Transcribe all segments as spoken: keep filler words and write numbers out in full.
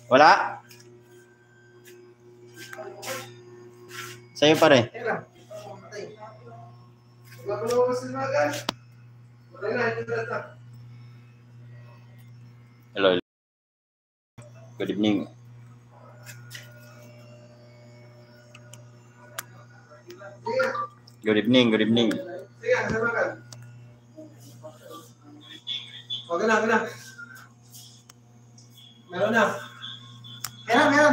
Wala? Sa'yo pa rin. Hello. Good evening. Good evening, good evening. Okay na, okay na. Meron na. Meron, meron.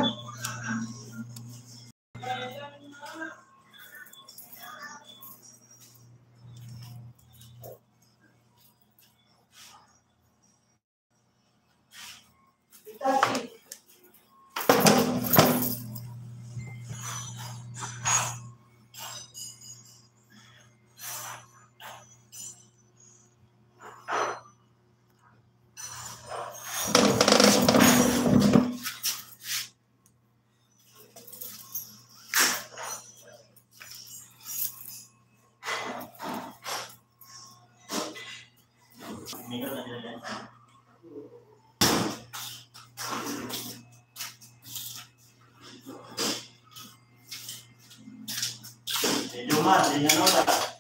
Jumar, di nota.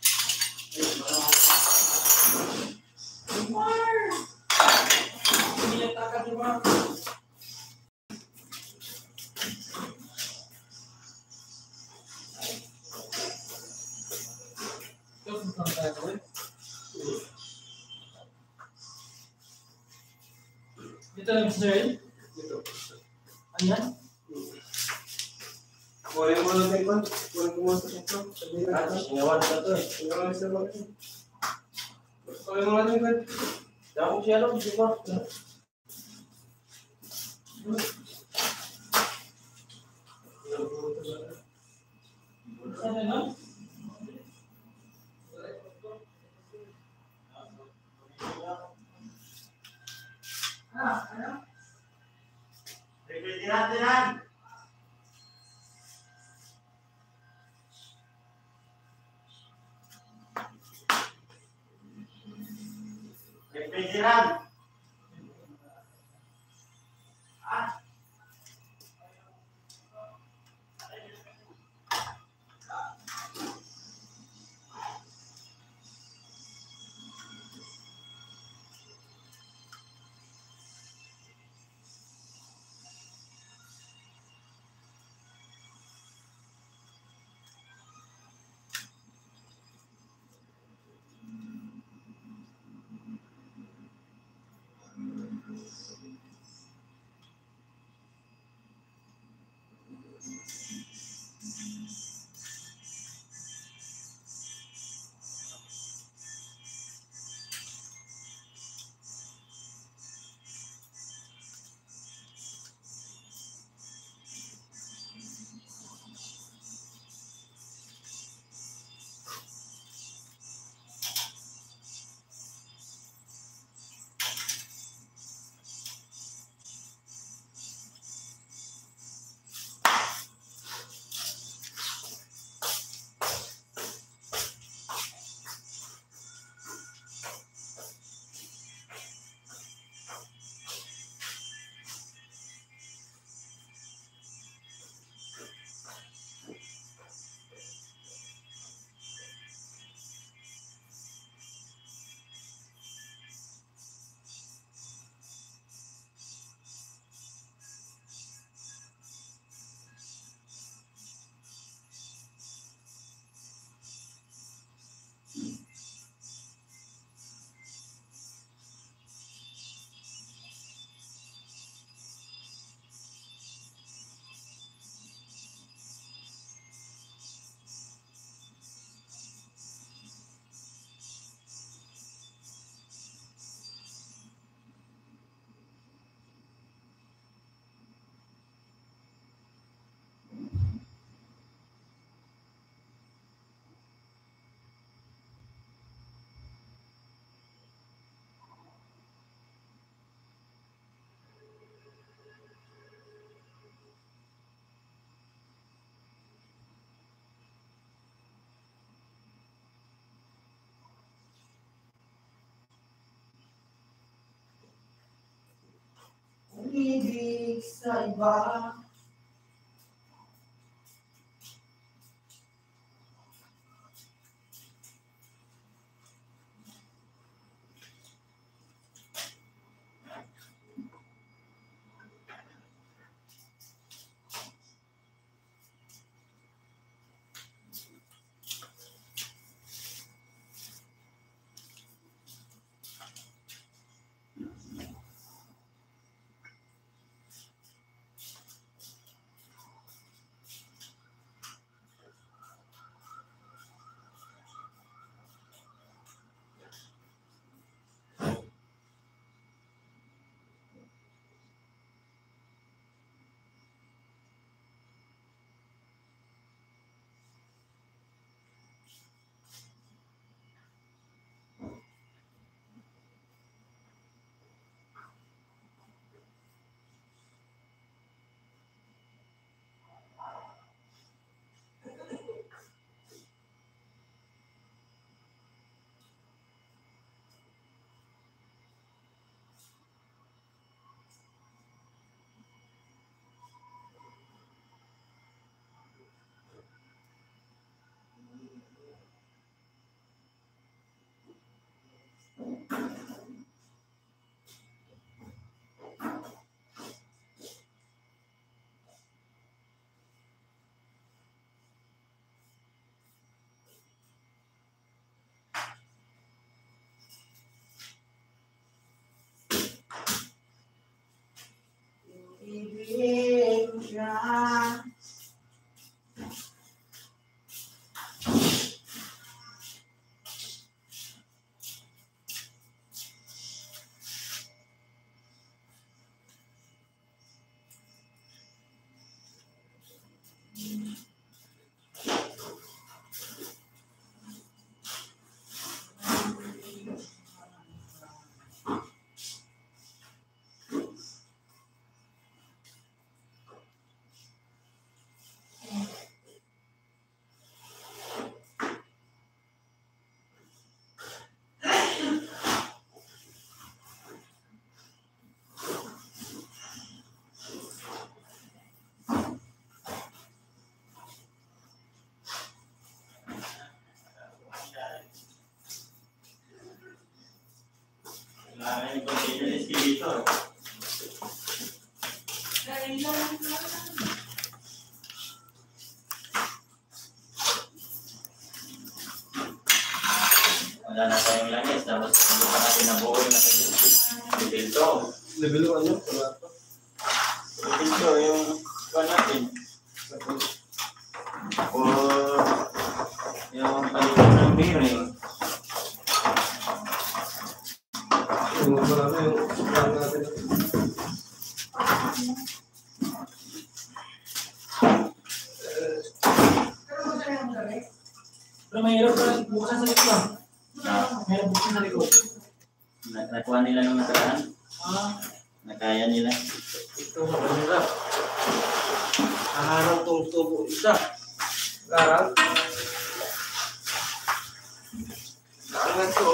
Dito lang sir. Dito. Ayan. Boleh mo lang tayo. Boleh mo lang tayo. Singawan na to eh. Singawan na tayo. Boleh mo lang tayo. Dako siya lang, di ba? Ano na? Ah, ano? Tiran, tiran. Tiran. Ah. pag-ibig sa iba. Ibig siya. Wala yung container escalator. Wala na tayong langis, tapos hindi pa natin nabuo yung level two. Level one yun? Wala pa. Level two yung kuha natin. O yung palitan ng bearing. Yung wala na yung supply natin. Pero mahirap pa buksan sa likod. Ah, Mahirap buksan sa likod. na- nakuha nila nung nakaraan. Ah, Nakaya nila. Ito sa kanila. Naharang tong tubo isa. Garang. Garangan to.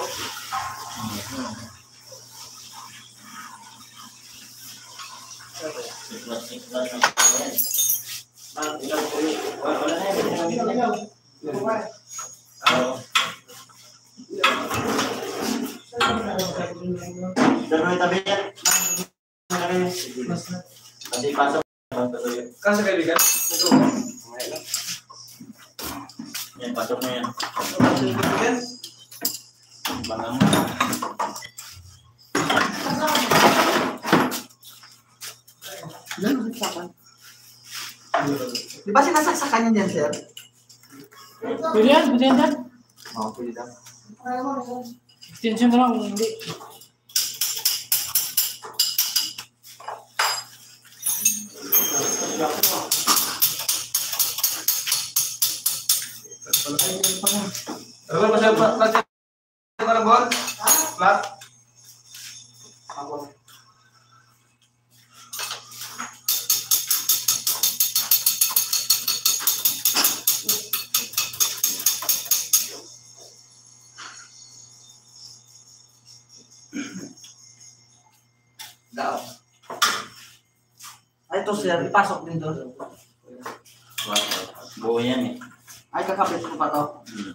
Siklat-siklat ng kaya. Ah, ilang po yun. Wala wala na yun. Oo. Doon mo itabi yan. Kasi pasok. Kasi kaibigan. Ito. Yan, pasok mo yan. Kaibigan. Bangang mo. Yan, saksakan. Di ba sinasaksakan yan dyan, sir? pwede yan, pwede yan dyan. Oo, pwede daw. Extension na lang kung hindi. Ano ba siya? Plat yan? Ano na buwan? Plat? Daw. Ito sir, ipasok din doon. Buo yan eh. Ay, kakabit ko pa to. Hmm.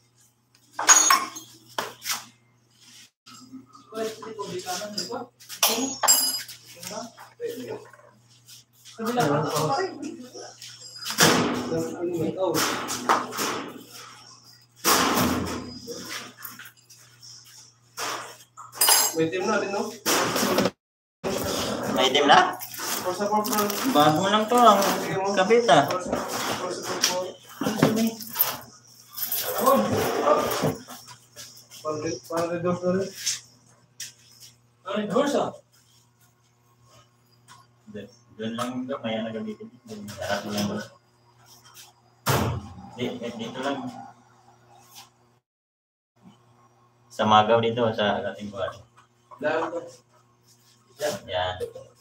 May team na din, no? May itim na? Forza for for. Bago lang to ang kabit ah. Forza Forza for for. Pandit, pandit dos na rin. Ano yung doors ah? Doon lang doon, kaya nagamitin. Harap mo lang doon. Di- Dito lang. Sa magaw dito, sa ating buwan. Dahil ko. Yan.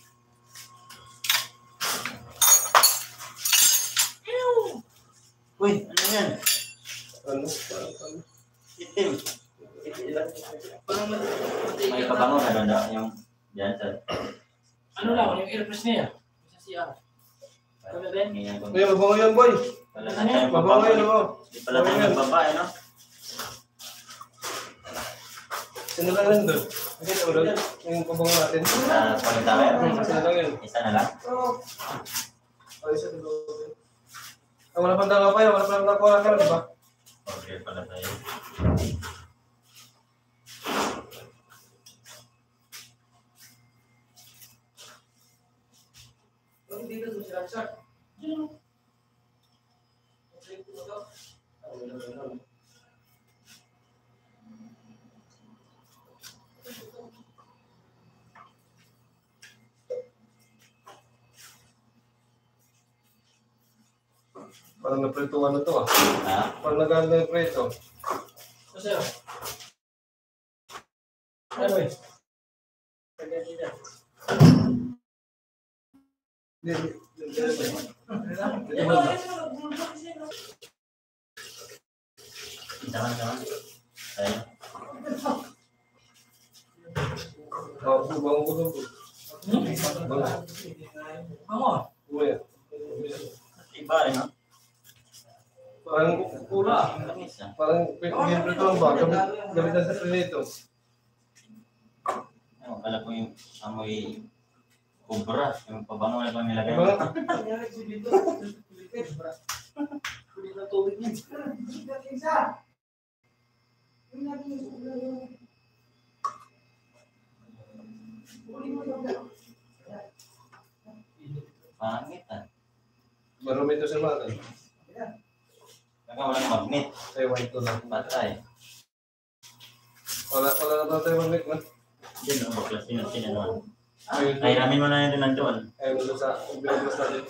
Uy, ano yan? Ano? Ano? Itim. Parang mati- May pabango ano daw yung dyan sa... Ano lang, yung air freshener. Sa siya. Wala din. Ngayon ko. May mabango yan, boy. Wala na tayong Mabango yan, pabango. oh. Di pala tayo magbabae, no? Sino lang yan doon? Nakita mo doon? Yung pabango natin. Sa pagtawer. Sino lang yan? Isa na lang. Oh, isa doon. Ah, wala pang dalawa pa yan. Wala pang nakuha ka, di ba? Okay pala tayo. Parang naprituan na to ah. Ha? Parang naganda yung preto. Kasi ah. Ano eh? Kaya dito. Hindi, hindi. Sama sama. Tayo. Oh, bango ko doon. Bango. Ano? Uwi. Iba rin, no? Parang pula. Langis, ah. Parang pinipinprituan ba? Gamit gamitan sa preto. Ano, kala ko yung amoy kubra, yung pabango na ba nilagay Diba mo? nga? Pangit ah. Barometer sa mata. Baka walang magnet. Ay, white to lang. Patay. Wala, wala na tayo magnet man. Diyan, no? Baklas din natin ano. Ayun. Ay, ramin mo na yun nandoon. Ayun doon sa binaglas natin.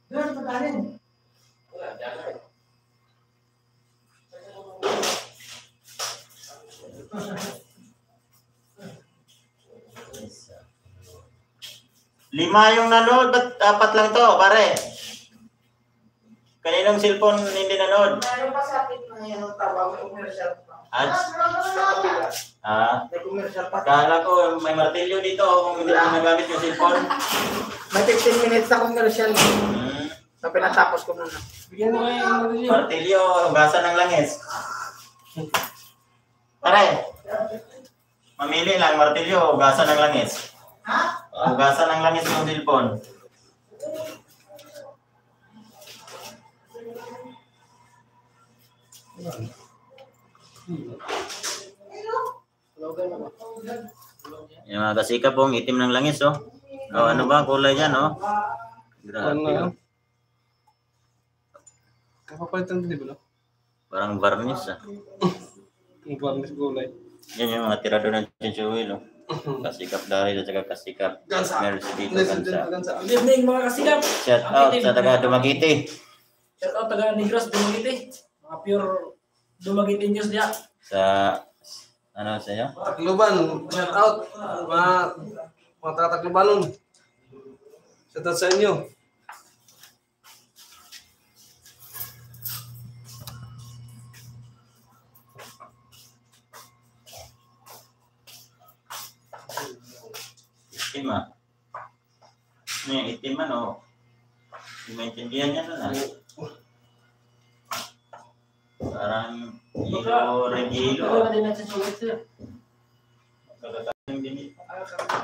Lima yung nanood, ba't apat lang to, pare? Kaninong cellphone hindi nanood? Mayroon pa sa akin na yan ang tawag, may commercial pa. Ads? Ah, May commercial pa. kala ko may martilyo dito kung hindi mo nagamit yung cellphone. May fifteen minutes na commercial. Hmm. So, pinatapos ko muna. Bigyan mo kayo yung martilyo. Martilyo, hugasan ng langis. Pare, mamili lang, martilyo, hugasan ng langis. Ha? Hugasan ng langis yung cellphone. Yung mga kasikap pong itim ng langis, oh. Oh, ano ba ang kulay niyan, oh? Grabe, Ano? oh. Kapapalitan din ba? Parang varnish, ah. Yung varnish gulay. Yan yung mga tirado ng chinchuil, oh. Kasikap dahil at saka kasikap. Gansa. Meron si Dito Listen din, Gansa. gansa. Good evening mga kasigap. Shout out sa taga Dumaguete. Shout out taga Negros, Dumaguete. Mga pure Dumaguete news diya. Sa, ano sa inyo? Takluban, shout out. Mga, mga tataklubanon. Shout out sa inyo. Lima. Yung itim ano. Hindi maintindihan niya nun ah. Parang ilo, regilo. Wala din natin sa ulit sir. Magkakatang din ito.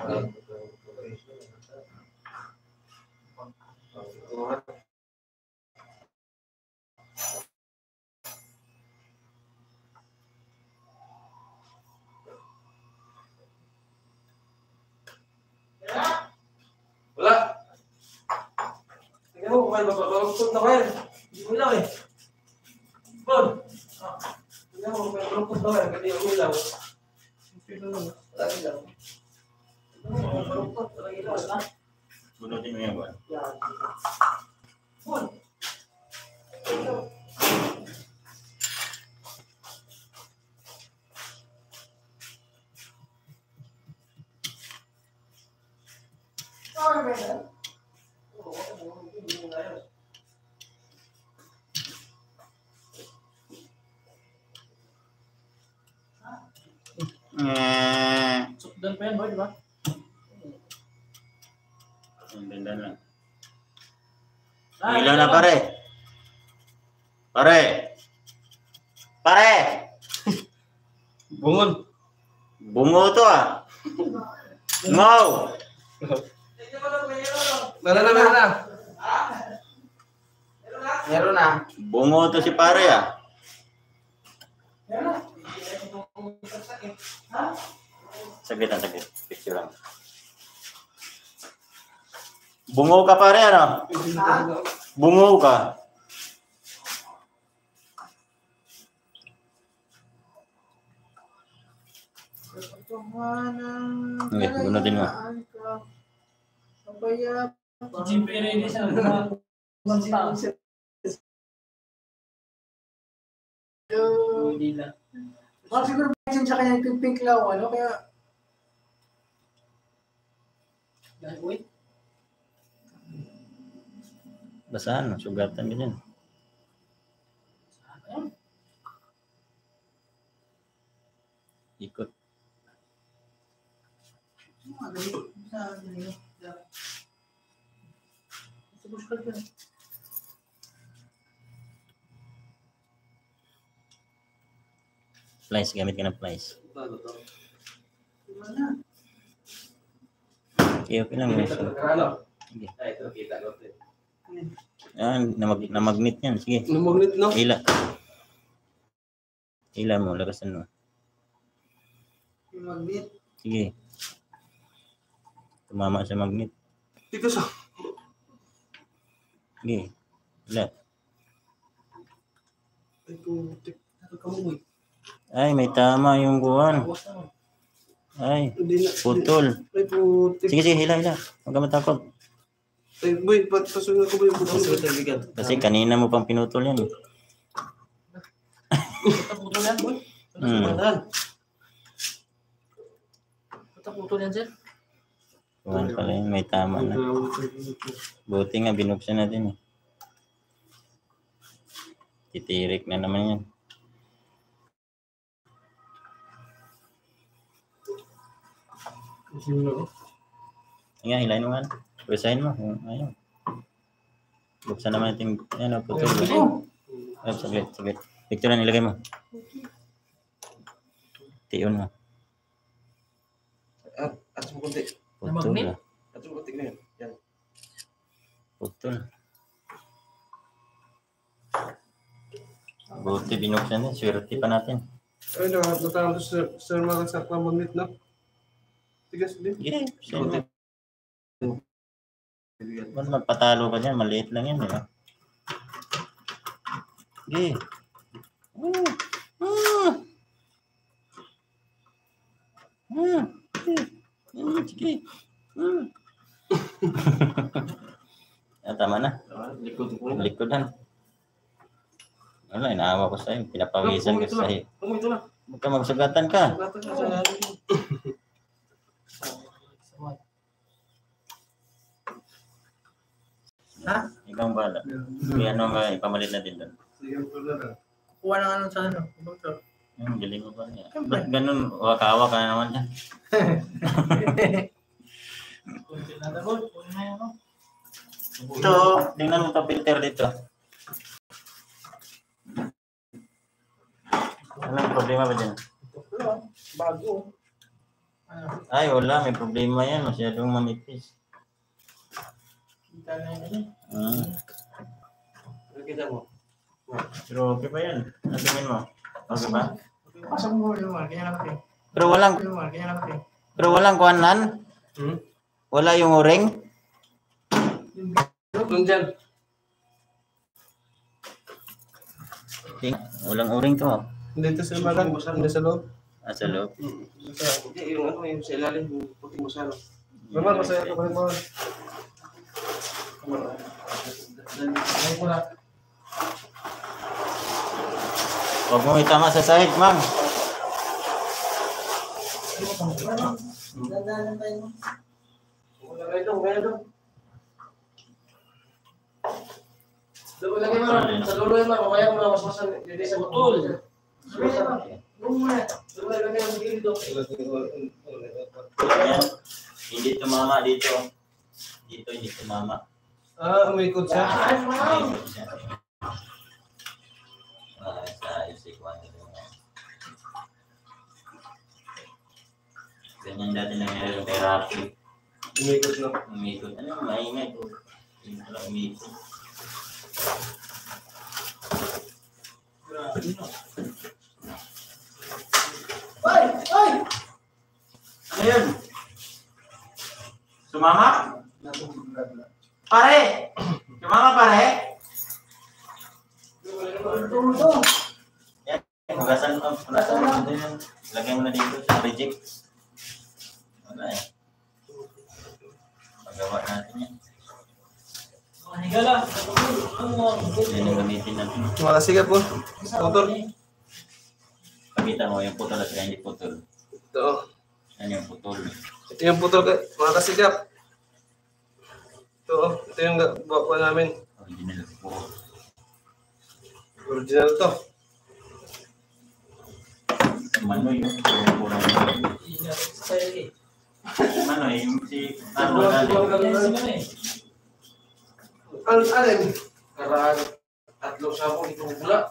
Wala. Tingnan mo, kumain, mabaluktot na kayo. Hindi mo ilaw eh. Bon. Tingnan mo, kumain, mabaluktot na kayo. Kasi yung ilaw. Wala ilaw. Mabaluktot, wala ilaw. Bunutin mo yan ba? Yan. Bon. Sorry, Brandon. Eh, Sukdan pa yan boy, di ba? ang ganda lang. Ah, Ilaw na pare. Pare. Pare. Bungon. Bungo to ah. Wow. Meron na, meron na. Meron na. Bungo to si pare ah. Saglit lang, saglit. Picture lang. Bungo ka pare ano? Bungo ka. Hindi, bunutin mo. Jim Perez sa mga tao. Hindi lang. Baka siguro mention sa kanya yung pink law, ano? Kaya, Dahil wait. Basahan, sugatan ganyan. Ayun. Ikot. Plies, gamit ka ng plies. Okay, okay lang. Ano? Sige. Ay, ito, kita ko. Ah, namag namagnet yan. Sige. Lumagnet, no? Ila. Ila mo, lakasan mo. yung magnet. Sige. Tumama sa magnet. Dito sa... Sige. Ila. Ay, putik. Ano ka mo, boy? Ay, may tama yung buwan. Ay, Hindi na... putol. Ay, putik. Sige, sige, hila, hila. Huwag ka matakot. Ay, boy, pat pasunod ko ba yung putik? Pasunod tayo, bigat. Kasi kanina mo pang pinutol yan. eh. Putol yan boy. Hmm. Putol yan sir. Buwan pala yun, may tama na. Buti nga, binuksan natin eh. Titirik na naman yan. Nga, hilahin mo nga. Pwesahin mo. Ayun. Buksan naman natin. Yan o, putol. Ay, saglit, saglit. Picture na nilagay mo. Tiyon mo. At, at mo kunti. Putol Magnet? ah. At mo kunti na yun. Yan. Putol. Buti binuksan din. Swerte pa natin. Ay, no, natawag sa Sir Mark sa magnet, no? Tigas din. Yeah, sino? Ba't magpatalo ka dyan? Maliit lang yan, di ba? Sige. Mm. Mm. Mm. Mm. Sige. Mm. Ah, tama na. Likod ko. Likodan. Wala, inaawa ko sa'yo. Pinapawisan ka sa'yo. Kung ito na. Huwag ka magsugatan ka. Bata ka sa... Ha? Ikaw ang bahala. Kaya ano nga, ipamalit natin doon. Sige, ito na lang. Kuha na ano sa ano. Doktor. Yung galing mo ba niya? Ba't ganun? Wakawa ka na naman dyan. Kunti na daw boy. Kunti na yan no. Ito, tingnan mo ito filter dito. Anong problema ba dyan? Bago. Ay, wala. May problema yan. Masyadong manipis. Kita na yun eh. Hmm. Kita mo. Pero okay pa yan. Ano tingin mo? Okay ba? Pasok mo yung mga, kanya lang kayo. Pero walang, Yung mga, kanya lang kayo. pero walang kuhanan? Hmm? Wala yung o-ring? Doon dyan. Ting- Walang o-ring to. Dito sa bagan. Dito sa loob. Ah, sa loob. Hindi, yung ano, yung sa ilalim, yung puting musalo. Naman, masaya ka pa rin mo. Ay ko na. Huwag mo itama sa sahig, ma'am. Wala kayo dong, kaya dong. Doon lagay mo, sa dulo yun, mamaya mo na masmasan. Hindi sa butol. Doon lagay mo sa gilid dong. Ayan. Hindi tumama dito. Dito hindi tumama. Ah, umikot siya. Dito siya. Ah, sa isikuan nito. Ganyan dati nangyari yung kay Rafi. Umikot na. Umikot. Ano, maingay ko. Hindi ko lang umikot. Grabe no. Ay! Ay! Ano yun? Sumama? Pare! Sumama pare? Tumutong! Yan. Hugasan mo. Hugasan mo. Lagay mo na dito sa reject. Wala eh. Pagawa natin yan. Mga higala. Yan yung gamitin natin. Mga siga po. Motor. Pakita mo yung putol at hindi putol. Ito. Yan yung putol. Ito yung putol, mga kasigap. Ito, ito yung bawa namin. Original po. Original to. Manoy yung kurang. Manoy yung si ano dali. Ano, alin? Karaan. Tatlong sabong itong bula.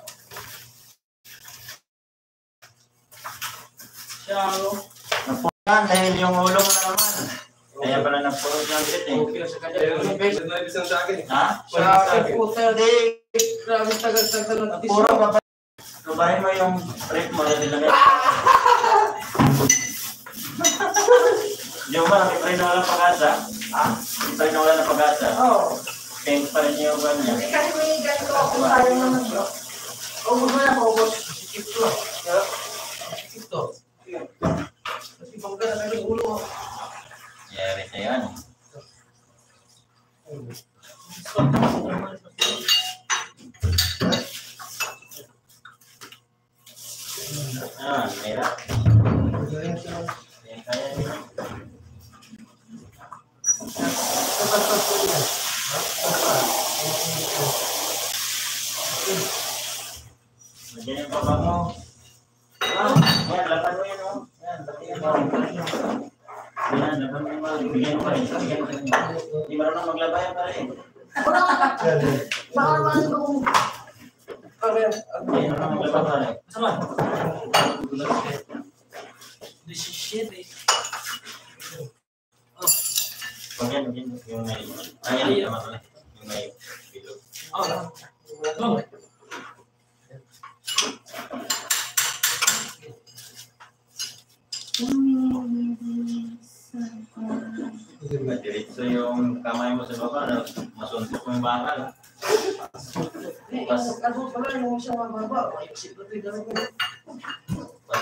Siya ano. Napunan dahil yung ulo mo na naman. Kaya pala napurot ng bit eh. Okay na sa kanya. Yung base, nag-ibig sa akin. Ha? Sa akin po, hindi. Grabe tagal-tagal ng Puro ka pa. Lubahin mo yung rate mo na nilagay. Yung ba, may pre na walang pag-asa? Ha? May pre na walang pag-asa? Oo. Pink pa rin yung uban niya. Hindi kasi may ganito ako tayo naman siya. Ubus mo na po, ubus. Sikip to. Ha? Sikip to. Kasi pagka na kayo ng ulo. Yari sa yan. Ah, meron. Yan kaya nila. Nandiyan yung papa mo. Ah, yan, lapan mo yan, oh. Yan, batiyan mo. Yan, lapan mo yung bigyan mo pa rin. Bigyan mo pa rin. Hindi marunong maglabayan pa rin. Wala ka! Baka naman ito kung... Ano yan? Hindi marunong maglabayan pa rin. Sama. Shit eh. Oh. Pag yan, yun, yung may... Ah, yan, tama pala. Yung may bilog. Oh. Oh. Diretso yung kamay mo sa baba, na masuntok mo yung bakal. Pas, Ano pala yung siya mababa? Maipsip na ito yung gano'n ko. pas,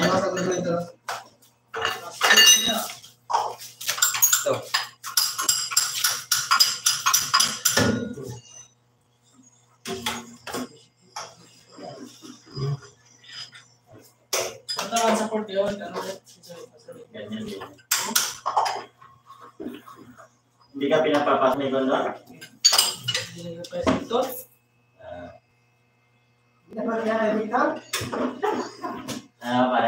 Ito. Pataran sa port yun. Ano yun? ganyan din. Hindi ka pinapapas ni Gondor? Hindi ko pa ito. Ah, Hindi na ba kaya dito? ano pare?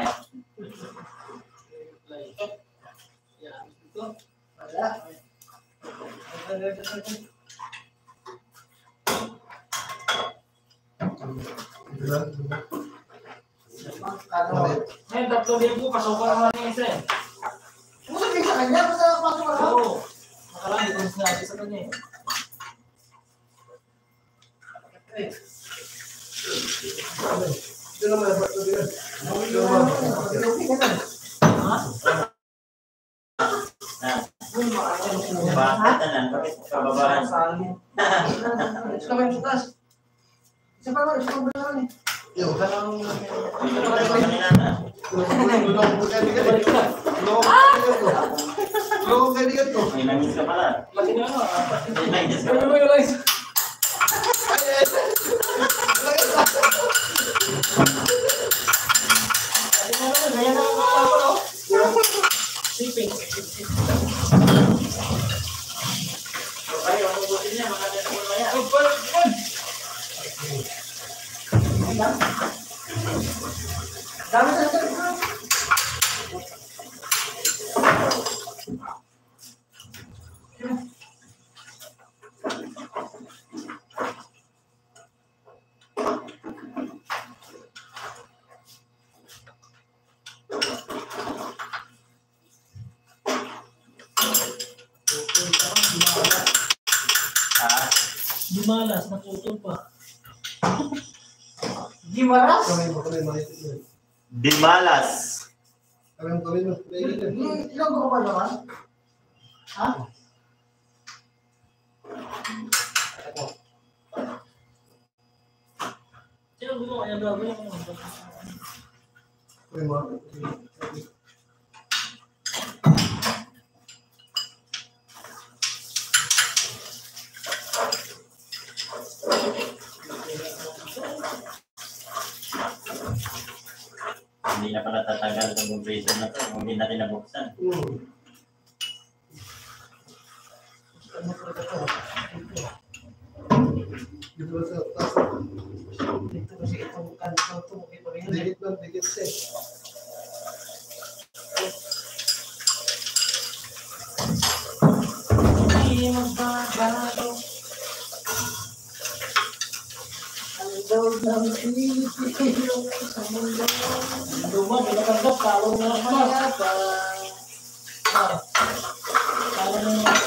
Yan. Ito. Wala. Ngayon, tatlo din po, pasukan naman ni isa eh. Kung sabihin sa kanya, basta pasok ka lang. Oo. Nakalagi kung sinabi sa kanya eh. Ito naman, ito naman. Ha? Bakit na lang? Bakit kababahan? Ito naman yung sutas. Isa pa naman, isa pa naman eh. Yo, kanang Pinunta sa kanila na. tulong ko kaibigan ko. Tulong ko kaibigan ko. May nangis ka pala. Lagi na ano ah. May nangis ka Ano pala. ba yung guys? Lagi na ano, ganyan na ang mga ako. Siping. Ay, ang mabuti niya, mga ganyan mo maya. Ay, balik yun. Dami sa ito. Ah, Dumalas, natutol pa. Gimaras? Kamay mo, kamay mo. Dimalas. Kamay mo, kamay mo. Kaibigan. Ilang ko ba naman? Ha? Sino gumawa kaya bago yung Kamay mo. Hindi na pala tatagal itong compression na ito kung hindi natin nabuksan. Hmm. Dito ba sa taas? Dito kasi itong kanto ito. Ito rin yun eh. Dikit lang, dikit siya. Hindi magbabago. Ang daw ng Pilipino sa mundo. Luma, pinakanggap, talo na naman. Kaya ba? Ah, talo na naman.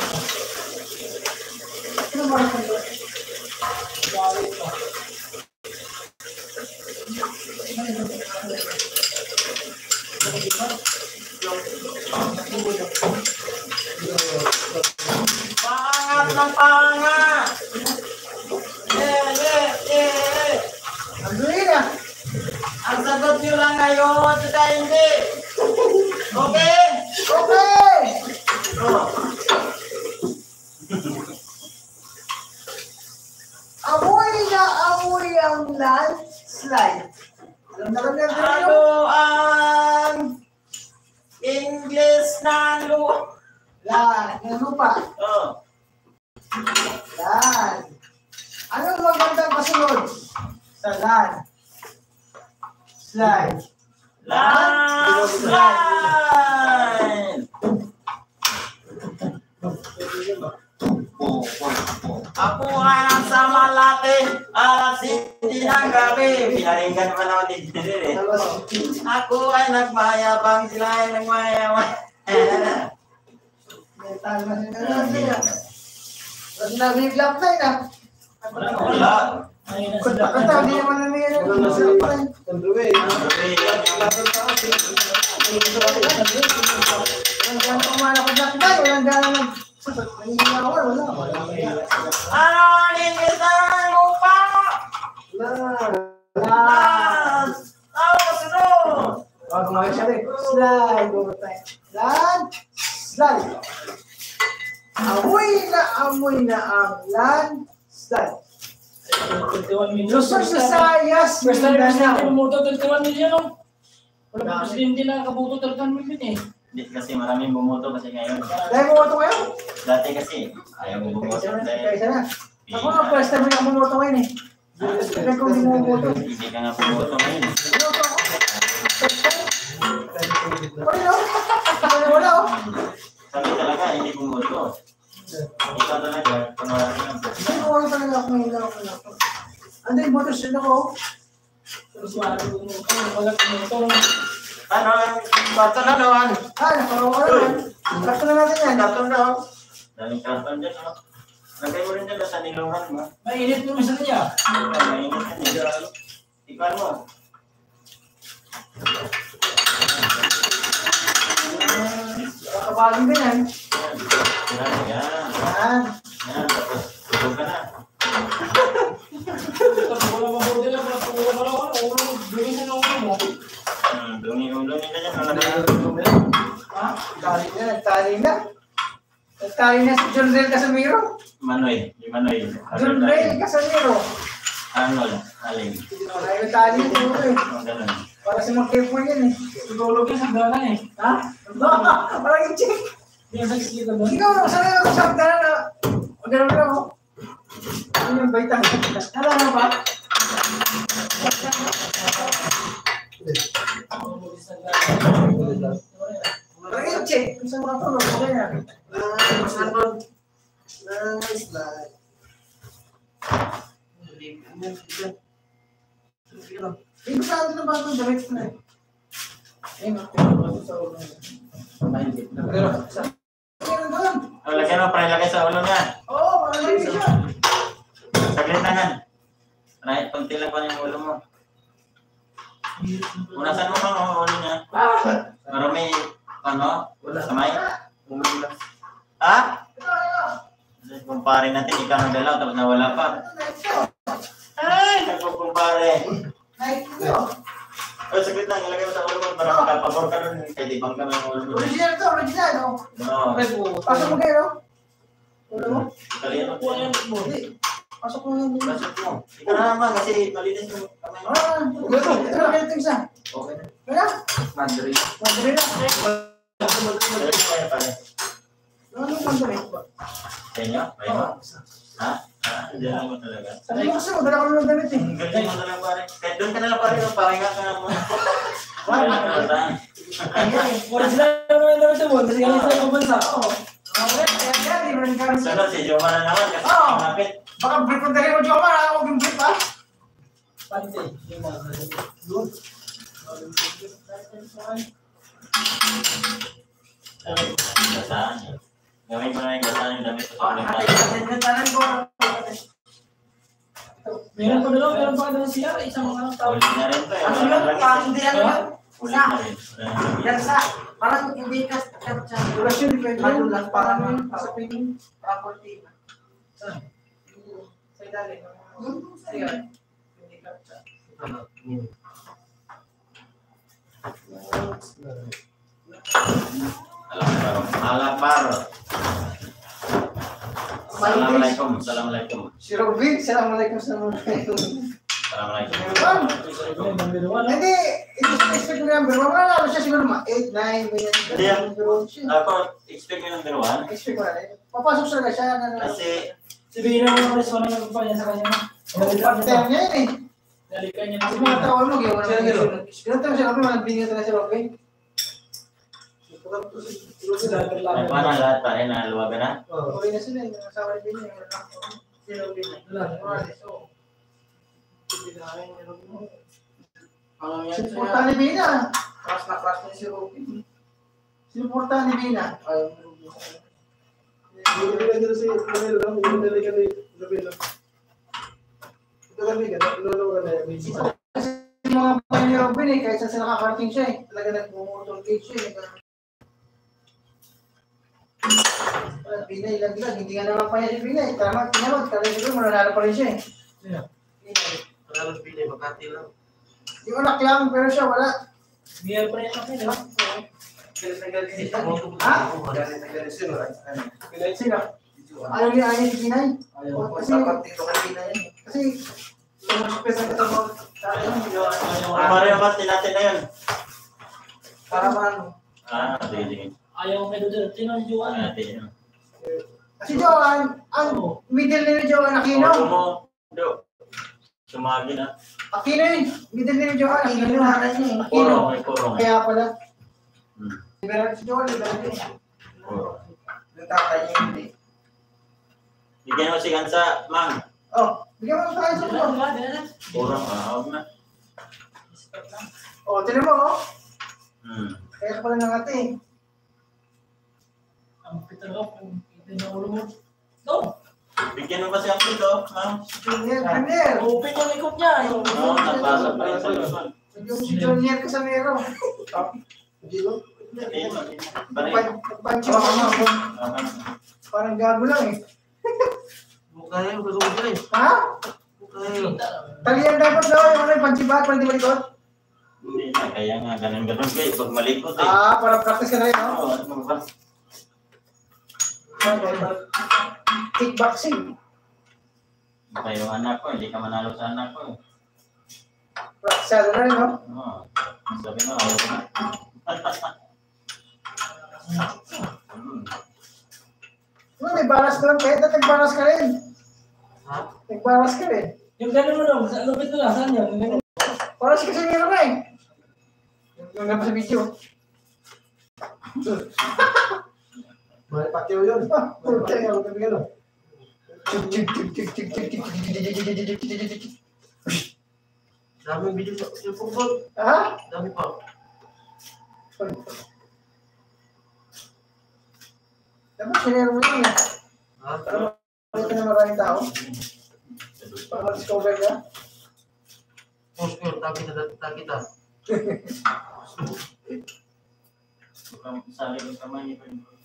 Ano ba ang mundo? Galit pa. Pangat ng pangat! Yeah, yeah, yeah! Ang duwi na. Ang sagot nyo lang ngayon, at hindi! Okay? Okay! Oh. Amoy na amoy ang landslide. Alam na kanya rin Ano ang English na lu? Land. Ano pa? Oh. Land. Anong magandang kasunod sa land? Slide. Landslide! Ako ay nasa Malate, alas hindi ng gabi. Pinaringgan pa naman din din eh. Ako ay nagmayabang, sila ay nagmayabang. Mental na sila. Tapos nag-reglap na yun ah. Wala. Ayun na sila. Kanta-kanta, hindi naman na niya Wala na si Andrew eh. Walang gano'ng pumalakad na kita, walang gano'ng nangyayawar, wala. Ano ang English ng lupa? Land. Land! Ano kasunod? Bago mga siya rin. Slide over time. Land. Slide. Amoy na amoy na ang land. Slide. twenty-one million. Lusog sa Sayas, First time kasi Mindanao. natin bumuto twenty-one million, no? Wala pa kasi hindi nakabuto twenty-one million eh. Hindi kasi maraming bumoto kasi ngayon. Dahil bumoto kayo? Dati kasi ayaw mo bumoto Kaysa na. dahil Kaysa na. Ako nga, first time yung bumoto ngayon eh. Kaya kung hindi bumoto. hindi ka nga bumoto ngayon. Bumoto ako. First time. Wala no? Wala wala oh. Sabi talaga, hindi bumoto. Ikaw talaga, kung wala ka ng Hindi bumoto talaga ako ngayon lang ako. Ano yung motor sila ko? Terus baru malag motor. Ano, karton na naman. Ah, nakakawa ka naman. Karton na natin yan. Karton na. Daming karton dyan, no? Lagay mo rin dyan sa nilungan mo. Mainit mo sa kanya. Mainit yan, eh. Tikman mo. Kakabaling ka yan. Yan, yan. Yan. Yan, tapos tulog ka na. Wala mabuti lang para wala wala wala wala dumi sa ulo mo. Hmm, dumi ulo nila dyan. Malaki. Ha? Tali na, nagtali na. Nagtali na si John Rail Casimiro. Manoy, yung Manoy. John Rail Casimiro. Arnold, alin. Ay, nagtali na ito eh. Ang ganun. Para sa mga kepo yan eh. Tulog yan sa dalan eh. Ha? Parang yung check. Yan sa kita ba? Ikaw, sanay ako sa hagdanan na. Ganun lang ako. Ano yung baitang? Alam mo ba? Parang yung check. Kung saan mga tulog, okay na. Nice, nice. Ito sa atin na ba ito? Direct na eh. Ayun ako. Sa ulo. Pero, sa... Ayun doon. Oh, lagyan mo, para ilagay sa ulo niya. Oo, malalagay siya. Saglit na yan. Right, konti lang pa yung ulo mo. Punasan mo lang ang ulo niya. Para may, ano, samay. Ha? Ito, ito. Kumpare natin, ikaw ng dalaw, tapos nawala pa. Ay, nagkukumpare. Nice ito. Oh, saglit lang, ilagay mo sa ulo mo para makapabor ka nun. Kaya di bang kami yung ulo mo. Original to, original. No? No. Pasok mo kayo, no? Ulo mo? Kalian mo po yan. Hindi. Pasok mo yan. Pasok mo. Ikaw na naman kasi malinis yung kamay mo. Ah, ito. Ito na kayo ito isa. Okay na. Kaya? Madrid. Madrid na. Balik mo kaya pare. Ano yung Madrid? Sa inyo? Kaya mo? Ha? Ha? Hindi lang mo talaga. Sabi mo kasi, magdala ko ng damit eh. Ang galing mo na lang pare. Kahit doon ka na lang pare, pahinga ka na mo. Pahinga ka na lang. Wala sila naman naman sa buwan kasi galing sa ibang bansa. Oo. Okay, kaya kaya, di mo rin kami. Sunod si Joma na naman kasi Oo. malapit. Baka brief mo dali mo, Joma, ha? Huwag yung brief, ha? Pante. Yung mga Doon. Gasaan. Gawin ko na yung gasaan yung damit sa ulit Ate, tayo. ate, tanan ko. meron pa dalawa, meron pa dalawa siya, isang mga tao. Ulit na rin to eh. Ano yun? Parang hindi ano yun? Ulit na rin. Yan sa, parang hindi ka sa duration, depende yun. Lang, parang yun, sa pingin, property. Sa ilalim. Sige. Hindi ka sa. Alakbar. Alakbar. Assalamualaikum. Assalamualaikum. Si Robin, assalamualaikum, assalamualaikum. Assalamualaikum. Yung number one. Hindi, expect ko number one. Wala naman siya siguro mga eight, nine, ganyan. Hindi yan. Number one siya. Ako, expect mo ng dalawa. Expect ko na rin. Papasok sa na siya. na- Kasi, Sabihin na mo rin ng kumpanya sa kanya. Part-time niya yun eh. Nalikan niya Kasi na mga tao mo, gawin Sino naman. gano'n? Ganun tayo siya, Robin, walang binigyan talaga si Robin. ay parang lahat pa rin naluwagan na. Okay na sila, yung asawa ni Bini. Si Robin. Wala. Wala. So, Ang yan sinuportahan ni Bina. Crush na crush niya si Robin. Sinuportahan ni Bina. Ayaw ni Robin. Kasi yung mga bahay ni Robin eh, kahit saan sila nakakarating siya eh. Talaga nag-motor cage siya eh. Wala, Bina, ilag-ilag. Hindi nga naman pa niya si Bina eh. Tama, tinawag. Kaya siguro mananalo pa rin siya eh. Yeah. Bina eh. Parang pinay, makati lang. Yung anak lang, pero siya wala. Biyar pa rin ako, di ba? Ha? Galit na galit sila. Sino? Ayaw niya, ayaw niya si Binay. Ayaw. Kasi, kasi, yung respect na ito mo, Ang pareho ba natin na yun? para paano? Ah, sige, sige. Ayaw may doon. Tinan yung Juan. Natin yun. Si Joan, ang middle name ni Joan Ano Aquino. mo? Do. Sumagi na. Aquino yun. Middle name ni Joan Aquino. Aquino. Puro, may puro. Kaya pala. Hmm. Liberal si Joan, liberal yun. Puro. Yung tatay niya hindi. Bigyan mo si Gansa, Mang. Oh, Bigyan mo tayo sa Diyan to. na, diyan na. Kurang ahawag na. Stop lang. O, tinan mo, oh. Hmm. Kaya ka pala nangati. Ang Peter Off, ang ito na ulo mo. Go! Bigyan mo kasi ang pito, ha? Junior, Junior. Open yung ikot niya. Yung Oo, nabasa pa rin sa luson. Yung si Junior Casamero. Hindi mo? Hindi mo, hindi mo. Balik. Nagpancho ako na ako. Ah, Parang gago lang eh. Mukha yun, kasumod ka eh. Ha? Mukha yun. Talian dapat daw yung ano yung panchibat, pwede malikot. Hindi na, kaya nga, ganun-ganun kayo. Pag malikot eh. Ah, para practice ka na rin, no? Oo, ano mo ba? Kickboxing. Baka yung anak ko, hindi ka manalo sa anak ko. Practice na rin, no? Oo. Sabi mo, ayaw ko na. Hmm. Ano, may baras ka lang, kahit na nagbaras ka rin. Ha? Nagbaras ka rin. Yung gano'n mo lang, sa lupit mo lang, saan yun? Yung gano'n. Para si Casimiro na eh. Yung nga pa sa video. Mali patio yun. Ah, puta nga, huwag kami gano'n. Chik, chik, chik, chik, chik, chik, chik, chik, chik, chik, chik, chik, chik, chik. Daming video sa yung football. Ha? Dami pa. Dapat sinero mo yun eh. Ha? Para makita na maraming tao. Para ma-discover ka. Post ko, taki na taki ta. Sali ko kamay niyo.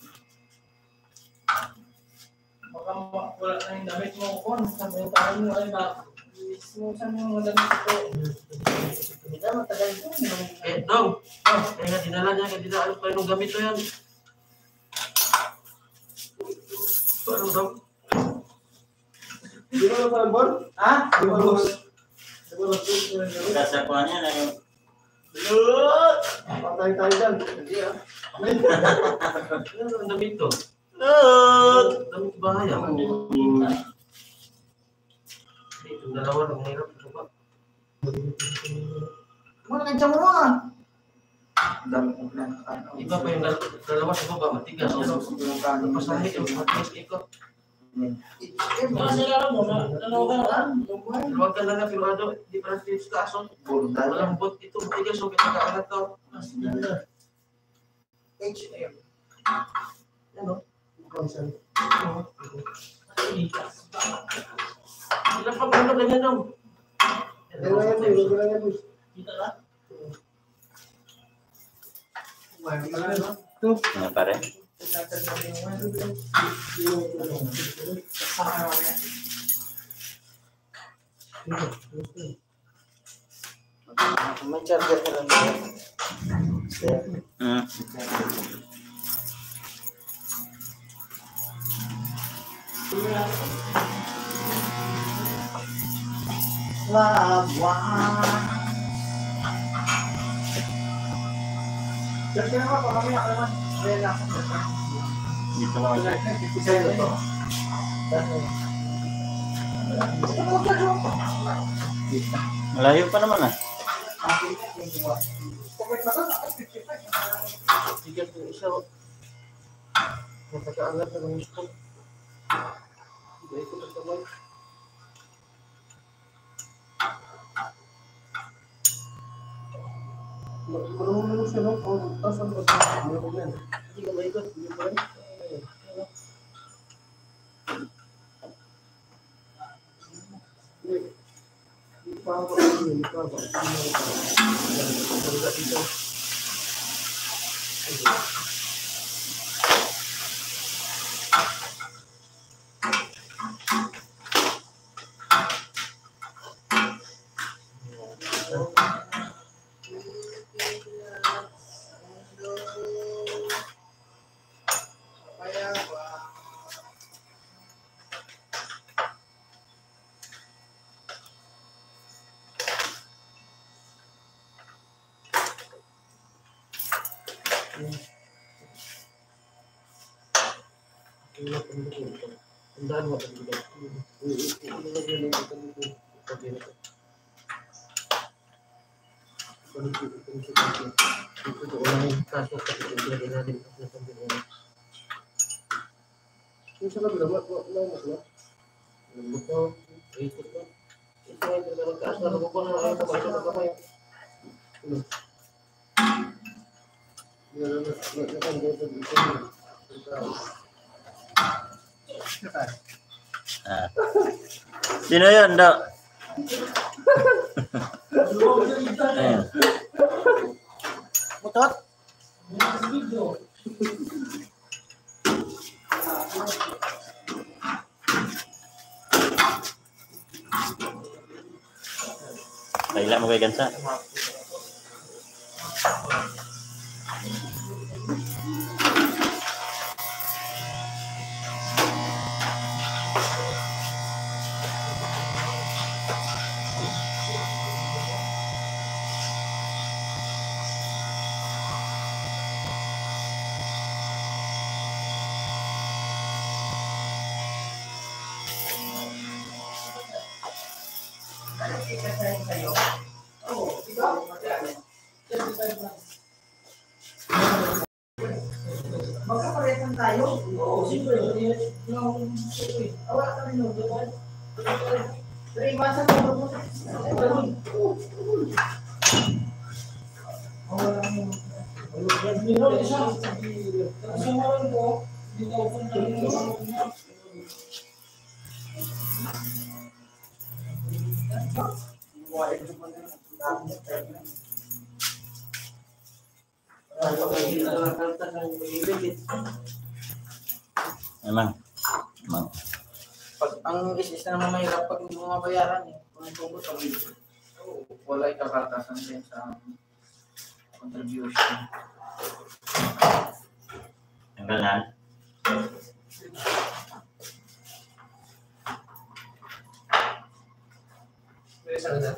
Baka ma- wala na yung damit mo kon. Sabi yung parang mo ay na. Saan yung mga damit ko? Hindi na, matagal ko. Eh, dong. Kaya nga, dinala niya, kaya dinala. Ano pa yung gamit ko yan? Ano, dong? Di ba ba ball? Ha? Di ba boss? Kasakuan niya na yung Patay tayo dyan. Hindi ah. Ano ang damit to? Damit sa bahay, ah. Ito, dalawa lang, mahirap ito pa. Mga kantsa mo mga. Dami ko na. Iba pa yung dal- dalawa sa baba, matigas. Ano? Pasahe, yung matigas ikot. Mga sila mo, na dalawa ka na lang. Huwag ka lang na, pirado, di pa natin yung kaso. Malambot ito, matigas, so kita kaangat to. H M. Ano? Ilan pa ano ganyan dong? Dalawa yan boy. Dalawa yan boy. Kita ka? ano pare? May charger ka lang. Hmm. Love one. Charger na ba? Mamaya ka naman. Ayan lang. Dito lang ako. Isa yun to. Malayo pa naman ah. Tigas yung isa. Matakaangat na ng gusto. Hindi ko nagkamay. Marunong mo siya, no? Kung tasan ba siya? Hindi ko yan. Hindi ka maikot. Hindi ko yan. Hindi pa ako. Hindi pa ako. Hindi pa ako. Tandaan mo pag bilang. Ilagay lang ito dito. Pag ito. Ito ito lang kaso sa ilagay natin sa pagbilang. Yung sa kabila, wala mo wala. Lambot Ikot ko. Ito ay pinagkaas na ako na ay papasok na kamay. Ah. Sino yun, Do? Ayun. Mutot? Kaila mo kay Gansa. Magkaparesan tayo? Oo, siyempre. Yung, Awala ka rin yun. Pero iwasan mo mo. Emang. Emang. Pag ang is is na naman mahirap pag hindi mo mabayaran eh. Kung tugot ang wala ikakaltasan din sa contribution. Ang galan. May isang na.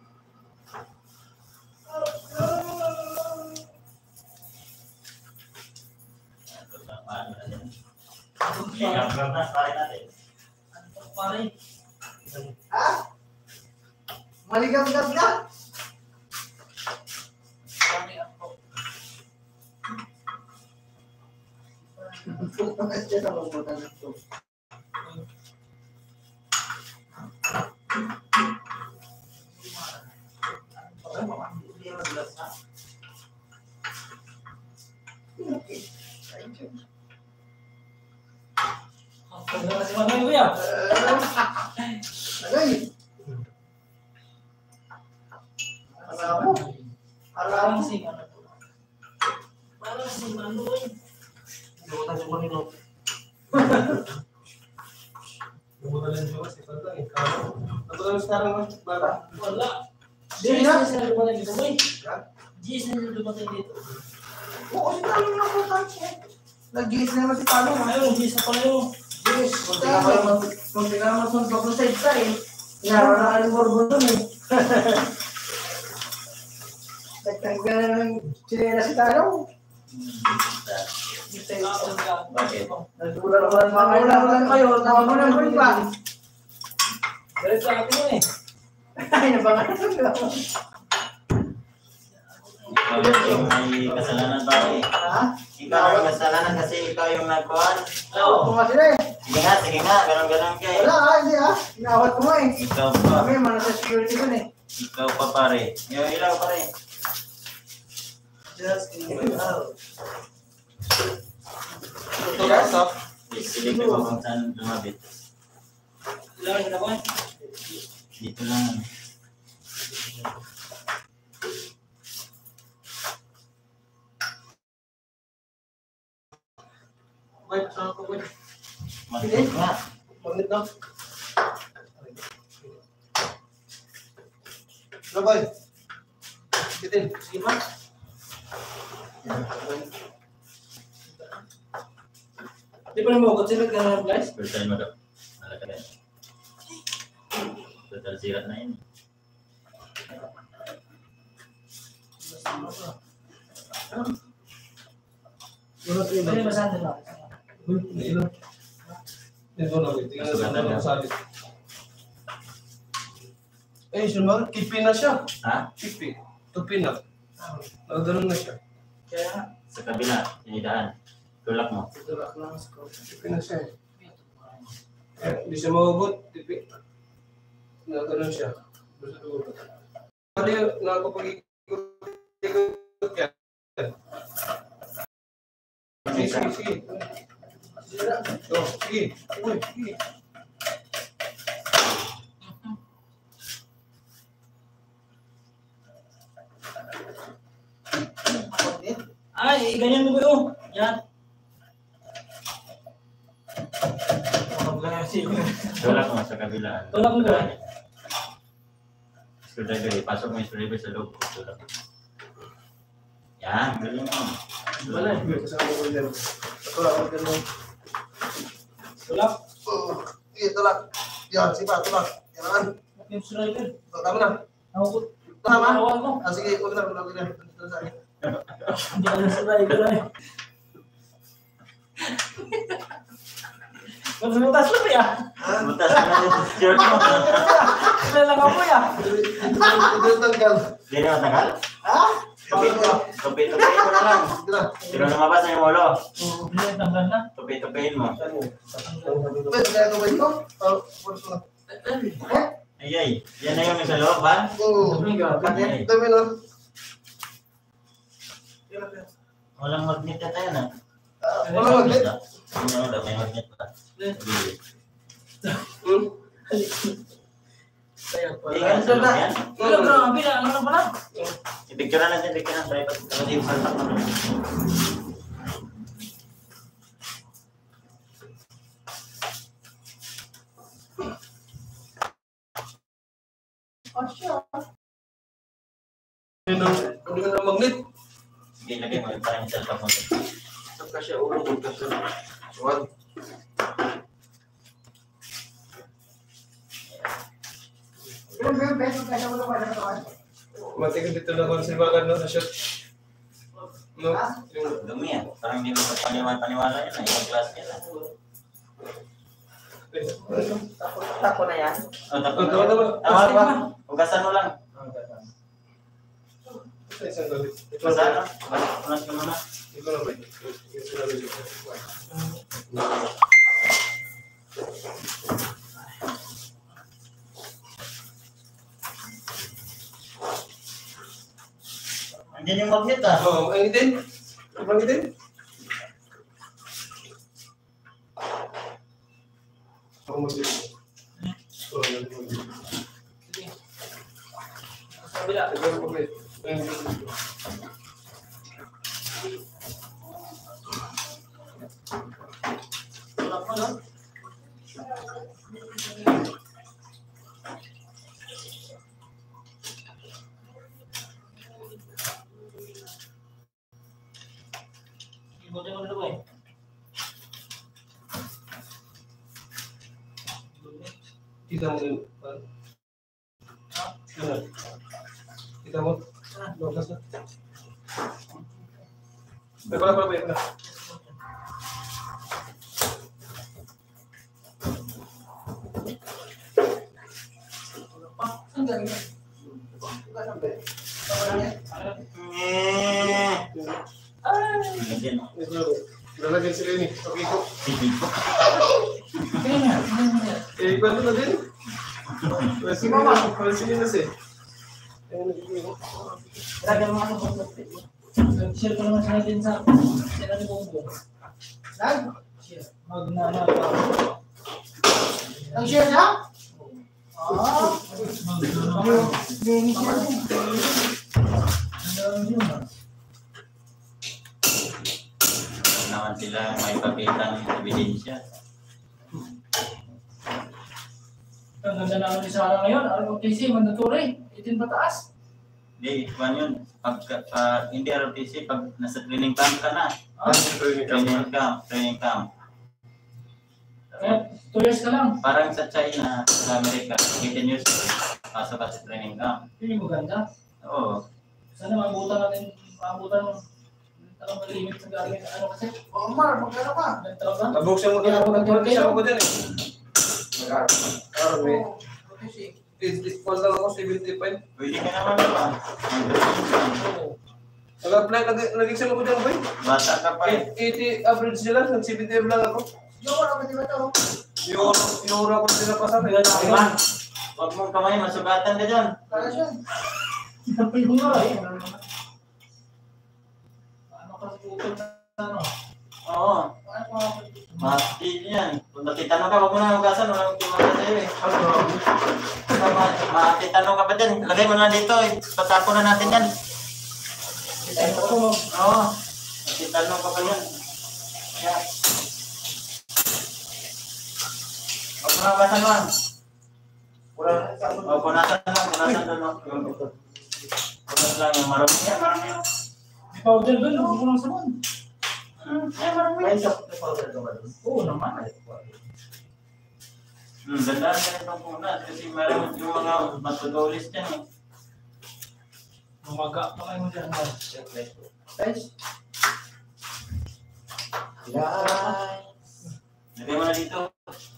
pare. Ha? Maligam-gam ka? Kami ako. Siya sa mabutan na ito. Pagkala si Mamay ko yan. Agay! Alam mo? Alam Parang mo? si ano to. Parang si Manoy. Nabutan siya kanino. Nabutan lang siya kasi pala eh. Nabutan siya karang bata. Wala. Di G S na? na sila dumating dito, boy. G S na sila dumating dito. Oo, si Talo na po tayo. Nag-gilis na naman si Talo. Ayun, G S na pala yun. Yes, kung tingnan ka naman suntok ng side sa eh. Inawa na ka ng borbon dun eh. Nagtanggal na ng sinera si Talo. Bakit? Nagsulat ako ng mga ulan kayo. Tawag mo ng buwan. Galit sa akin yun eh. Ay, nabangan na ko. Ikaw yung may kasalanan ba eh? Ha? Ikaw yung may kasalanan kasi ikaw yung nagkuhan. Tawag ko nga sila eh. Sige nga, sige nga, ganun-ganun ka eh. Wala ha, hindi ha. Inawat ko nga eh. Ikaw pa. Kami, mana sa security dun eh. Ikaw pa pare. Yung ilaw pare. Just in the house. Ito ka sa? Sige ko kung saan lumabit. Ilan na ba? Dito lang. Wait, saan ako wait? Magdit nga. Magnet na. Ano ba eh? Kitin, sige ba? Di ba naman ako sila ka ng guys? Total mo daw. Malaka na. Total sirat na yun. Pwede ba saan nila? Ilan? Ito na, wait. Tingnan natin kung ano sabi. Eh, siya naman, kipi na siya. Ha? Kipi. Tupi na. Nagdaroon na siya. Kaya nga. Sa kabila, sinidaan. Tulak mo. Tutulak lang sa ko. Kipi na siya eh. Eh, hindi siya mahugot. Kipi. na gano'n siya. Gusto ko. Ano yung nakapag-ikot yan? Sige, sige, sige. Oh, sige. Uy, sige. Ay, ganyan mo ba yun? Yan. Tulak mo sa kabila. Tulak mo ba? Screwdriver, ipasok mo yung screwdriver sa loob. Tulak. Yan, ganyan mo. Wala, kasama ko dyan. Tulak ko dyan. Tulak. Sige, tulak. Yan, sipa, tulak. Yan. Yung sniper. Tama na. Ako. Tama? Awan mo. Ah, sige, huwag na, huwag na. Dito sa akin. Hindi ka na sniper ay. Magbutas mo ya. Butas ka na yung shirt mo. Kaya lang ako ya. Ito yung tanggal. Hindi na matagal? Ha? Tupi-tupiin mo na lang. Sino lumabas na yung ulo? Hindi, tanggal na. Tupi-tupiin mo. Pwede kaya ko ba ito? Oh, pwede ko na. Ay, ay. Yan na yung sa loob, ha? Oo. Ay, Dami na. walang magnet na tayo na. Wala magnet. Hindi na daw, may magnet pa. Hmm? Kaya pa. Hindi ka sa loob yan. Wala, grabe na. Ano na pala? I-picture na natin, picture na. Tripod. Kasi yung salpak naman. Hindi ka na magnet. Sige, lagay mo. Parang yung salpak mo. Saan ka siya? Ulo, huwag ka siya. One. Matigas dito na konservagan no sa shot. No? Yung Dumi yan. Parang hindi mo paniwala-paniwala yun. Ibang klase yan. Tapo na yan. Oh, tapos Oh, tama, tama. Tama, tama. Hugasan mo lang. isang gabi. Hugasan mo. Hugas mo muna. Ito na ba? Ito na ba? Andiyan yung magnet, ah. Oh, ang itin. Ang itin. Ako mag-itin. Oh, ang itin. Sa kabila. Ito ang paglit. Ang itin. Tulak mo, no? Ibutin mo dito, eh. Kita mo yun. Ano? Kita mo? Bakas na. Ay, pala, pala, pala. Ang galing. Ay! Andiyan. Ito, lalagyan sila ini. Okay ko. Kaya nga, kaya nga. Eh, kwento na din. Si Mama, pansin niyo na siya. Lagyan mo ano kung share ko naman sa natin sa sila ni Bongbong. Nag? Share. Mag na na. Ang share niya? Ah. Mag na. Hindi share niya. Ano yun? Naman sila may pakitang ebidensya. Ang ganda naman ni Sarah ngayon. R O T C, mandatory. eighteen pataas. Hindi, kwan yun. Pag, pag hindi R O T C, pag nasa training camp ka na. Ah, Training camp, training camp. kaya two years ka lang. Parang sa China, sa Amerika, eighteen years, pasok ka sa training camp. Yun yung maganda. Oo. Sana maabutan natin, maabutan ng talagang malimit sa galing. Ano kasi? O, Mar, magkano ka? Talaga? Nabuksan mo na ako ng tuwan siya ako din eh. Nag-aaral eh. Call lang ako, seventy-five. Pwede ka naman ba? Nag-apply, nag-exam ako dyan, boy. Bata ka pa eh. eighty average sila, nag-seventy-five lang ako. Yung ano ba di ba ito? Yung, yung ura ko sila pa sa akin. Ilan? Huwag mong kamay, masugatan ka dyan. Para siya. Sinabi mo nga eh. Ano kasi putol na ano? Oo. Ano mga Mati yan. Kung natitanong ka, huwag mo na hugasan. Walang tumata sa'yo eh. Basta ma- matitanong ka pa dyan. Lagay mo na dito eh. Patapon na natin yan. Ano ko mo? Oo. Matitanong ka pa yan. Yan. Huwag mo na hugasan mo. wala na sa O, punasan mo. Punasan doon. no? Punasan lang yung marami. Yan, marami. May powder doon. Huwag mo lang sabon. Yan, marami. may shop na powder ka ba doon? Oo naman. Hmm, gandaan ka rin itong punas. Kasi meron yung mga matutulis dyan eh. Umaga pa kayo dyan. Guys. Guys. Lagay mo na dito.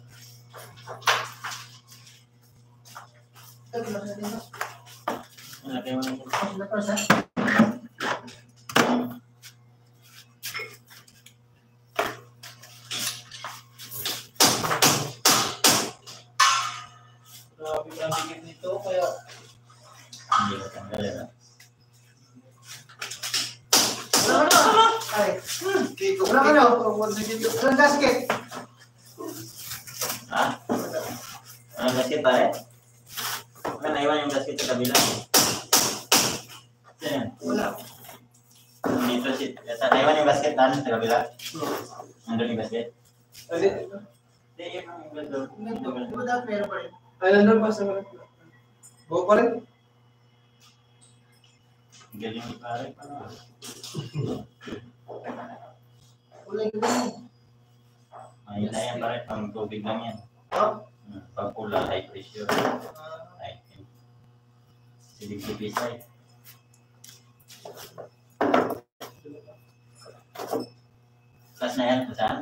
Ito, gumawa na dito. Lagay mo na dito. Oh, na pa, sir. Grabe ang bigit nito. Kaya Hindi ka tanggalin ah. Wala ka na. Ay. Wala ka na. Walang gasket. Ha? Walang gasket pare? Baka naiwan yung gasket sa kabila. Yan yan. Wala. Dito si... Yata, naiwan yung gasket natin sa kabila. Nandun yung gasket. Hindi. Hindi, yun yung gando. Ganito. Di ba dapat meron pa rin? Ay, nandun pa sa mga. Go pa rin. Ang galing ni pare. Paano? Wala yung ganun. Ayun na yan pare. Pang tubig lang yan. Oh. Hmm, pag pula, high pressure. High temp. Silig-sipisay. Sas na yan, saan?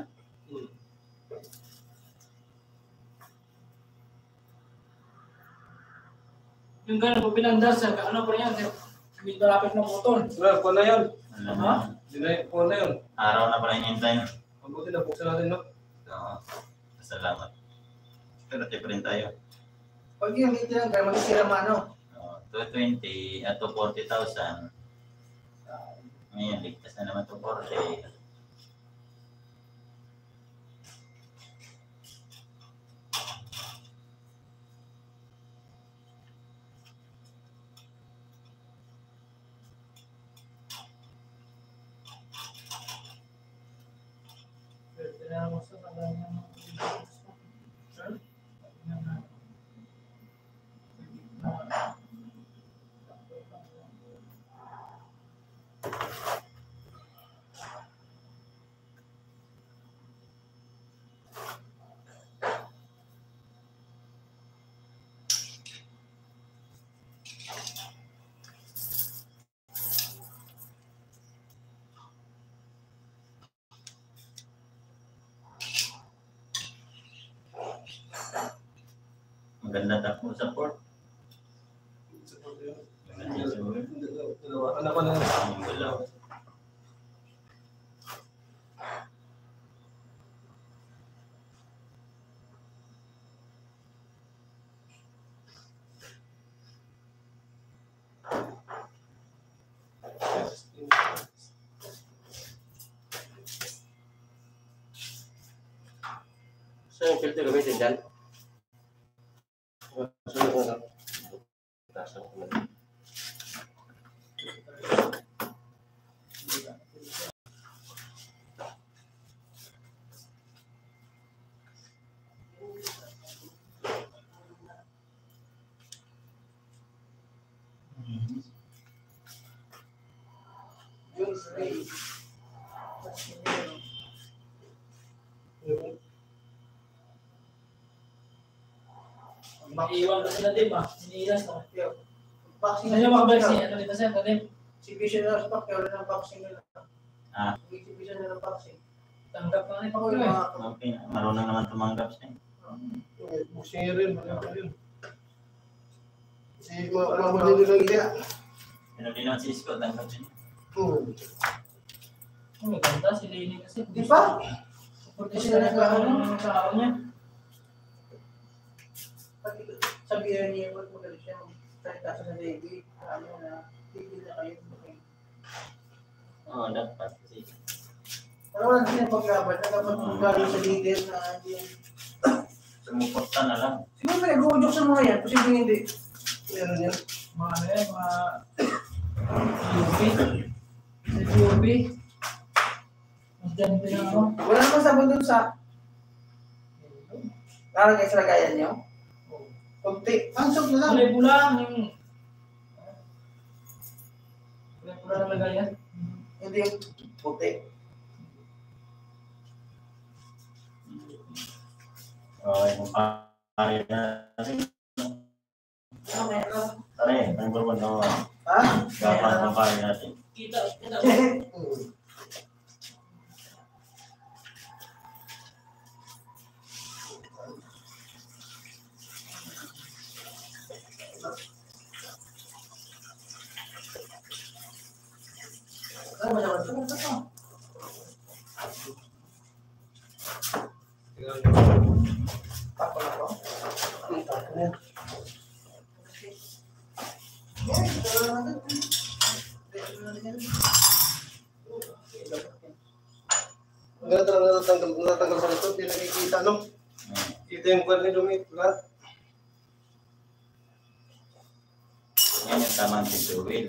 yung gano'n po pinandar sa ano pa yan. May malapit na putol. Wala, kuha na yun. Alam mo, Ha? Hindi na, kuha na yun. araw na pala yung hintay. Mabuti na, buksan natin, no? Oo. Salamat. Pero tip rin tayo. Pag yung hindi lang, kaya mag-isira mano. Oo, two twenty at two forty thousand. Ngayon, ligtas na naman two forty. Kailangan mo sa kanya. Maganda takbo sa port. Maganda sa port. Dalawa. Anak ko na. Ang galaw. Saan yung filter gamitin dyan? Sunod ko lang. Taas ako na. Yung spray. Iiwan kasi na din ba? Iniilas na. Vaccine Ano yung makabalik siya? Ano dito siya? Ano yung exhibition na sa pack, wala ng vaccine nila. Ah. Exhibition na ng vaccine. tanggap na rin Ako ako yung eh. mga Okay, marunong naman tumanggap siya. Buksing rin. Wala pa rin. Si mamuli nila niya. Pero di naman si Scott tanggap siya. Hmm. Ang maganda si Lenny kasi. Di ba? Porque sila nagkakaroon ng tao niya. Sabihan niya, ba't magalit siya? Salita sa baby. Ano na, tigil na kayo. Oo, dapat. Kasi, Pero wala na siya paglaban. Dapat galing sa leader na hindi. sumuporta na lang. Siguro may nag-uudok sa mga yan. Kasi hindi. Meron yan. Mga ano yan, mga U P. Sa U P. Diyan din ako. Wala naman sabon dun sa... Lalagay sa lagayan niyo? Kunti. Pansok na lang. Kulay pula yung... Kulay pula na lagayan. Hindi yung puti. Okay, kung pare na. Ano meron? Pare, number one na. Ha? Dapat ang pare natin. Kita, kita. Ano ba siya? Ano ba siya? Tako na to? Tako na. Yan, ito lang natin. Ito lang natin. Ang ganda lang natanggal, natanggal sa likod, hindi nakikita, no? Kita yung kwan ni Dumit, lahat. Yan yung tamang tituwil.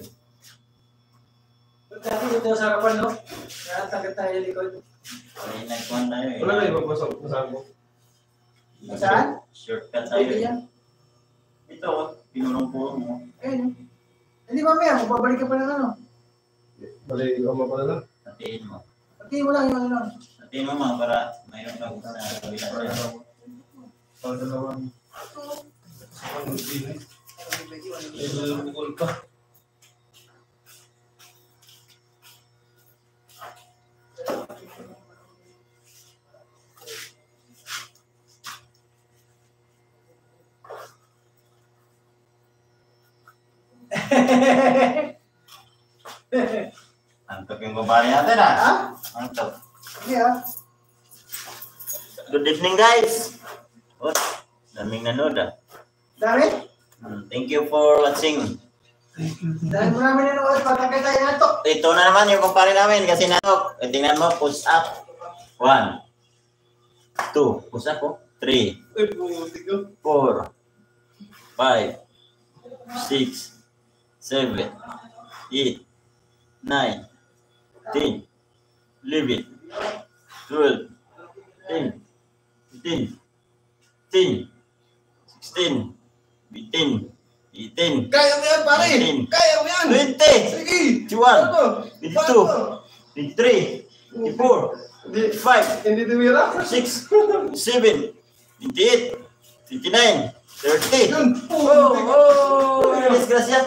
Dati dito sa harapan, no? Kaya tagat tayo yung likod. Ay, nagkuhan tayo eh. Wala na iba pa sa masabo. Saan? Shortcut tayo. Pwede yan. Ito, pinurong-purong mo. Ayun. Hindi mamaya, magbabalik ka pa ng ano. Bali, ikaw mapala lang. Hatiin mo. Pati mo lang yung ano. Hatiin mo mga para mayroon ka sa kabila siya. Pag dalawang... Ang hindi. May bukol pa. Antok yung kumpare natin ah. Ha? Antok. Hindi ah. Good evening guys. Oh, daming nanood ah. Dami? Hmm, thank you for watching. Dahil mo namin nanood, patagay tayo na to. Ito na naman yung kumpare namin kasi nanok. E, tingnan mo, push up. One. Two. Push up po. Three. Ay, pumunti ko. Four. Five. Six. Seven. Eight. Nine. Ten. Eleven. Twelve. Ten. Fifteen. Sixteen. Sixteen. Eighteen. Eighteen. Kaya mo yan, pare! nineteen. Kaya mo yan! Twenty. Sige! Twenty-one. Ano? Twenty-two. Twenty-three. Twenty-four. Hindi, Twenty-five. hindi tumira. Six, seven, twenty-eight, twenty-nine, thirty. Yun! Oh, oh, disgrasya.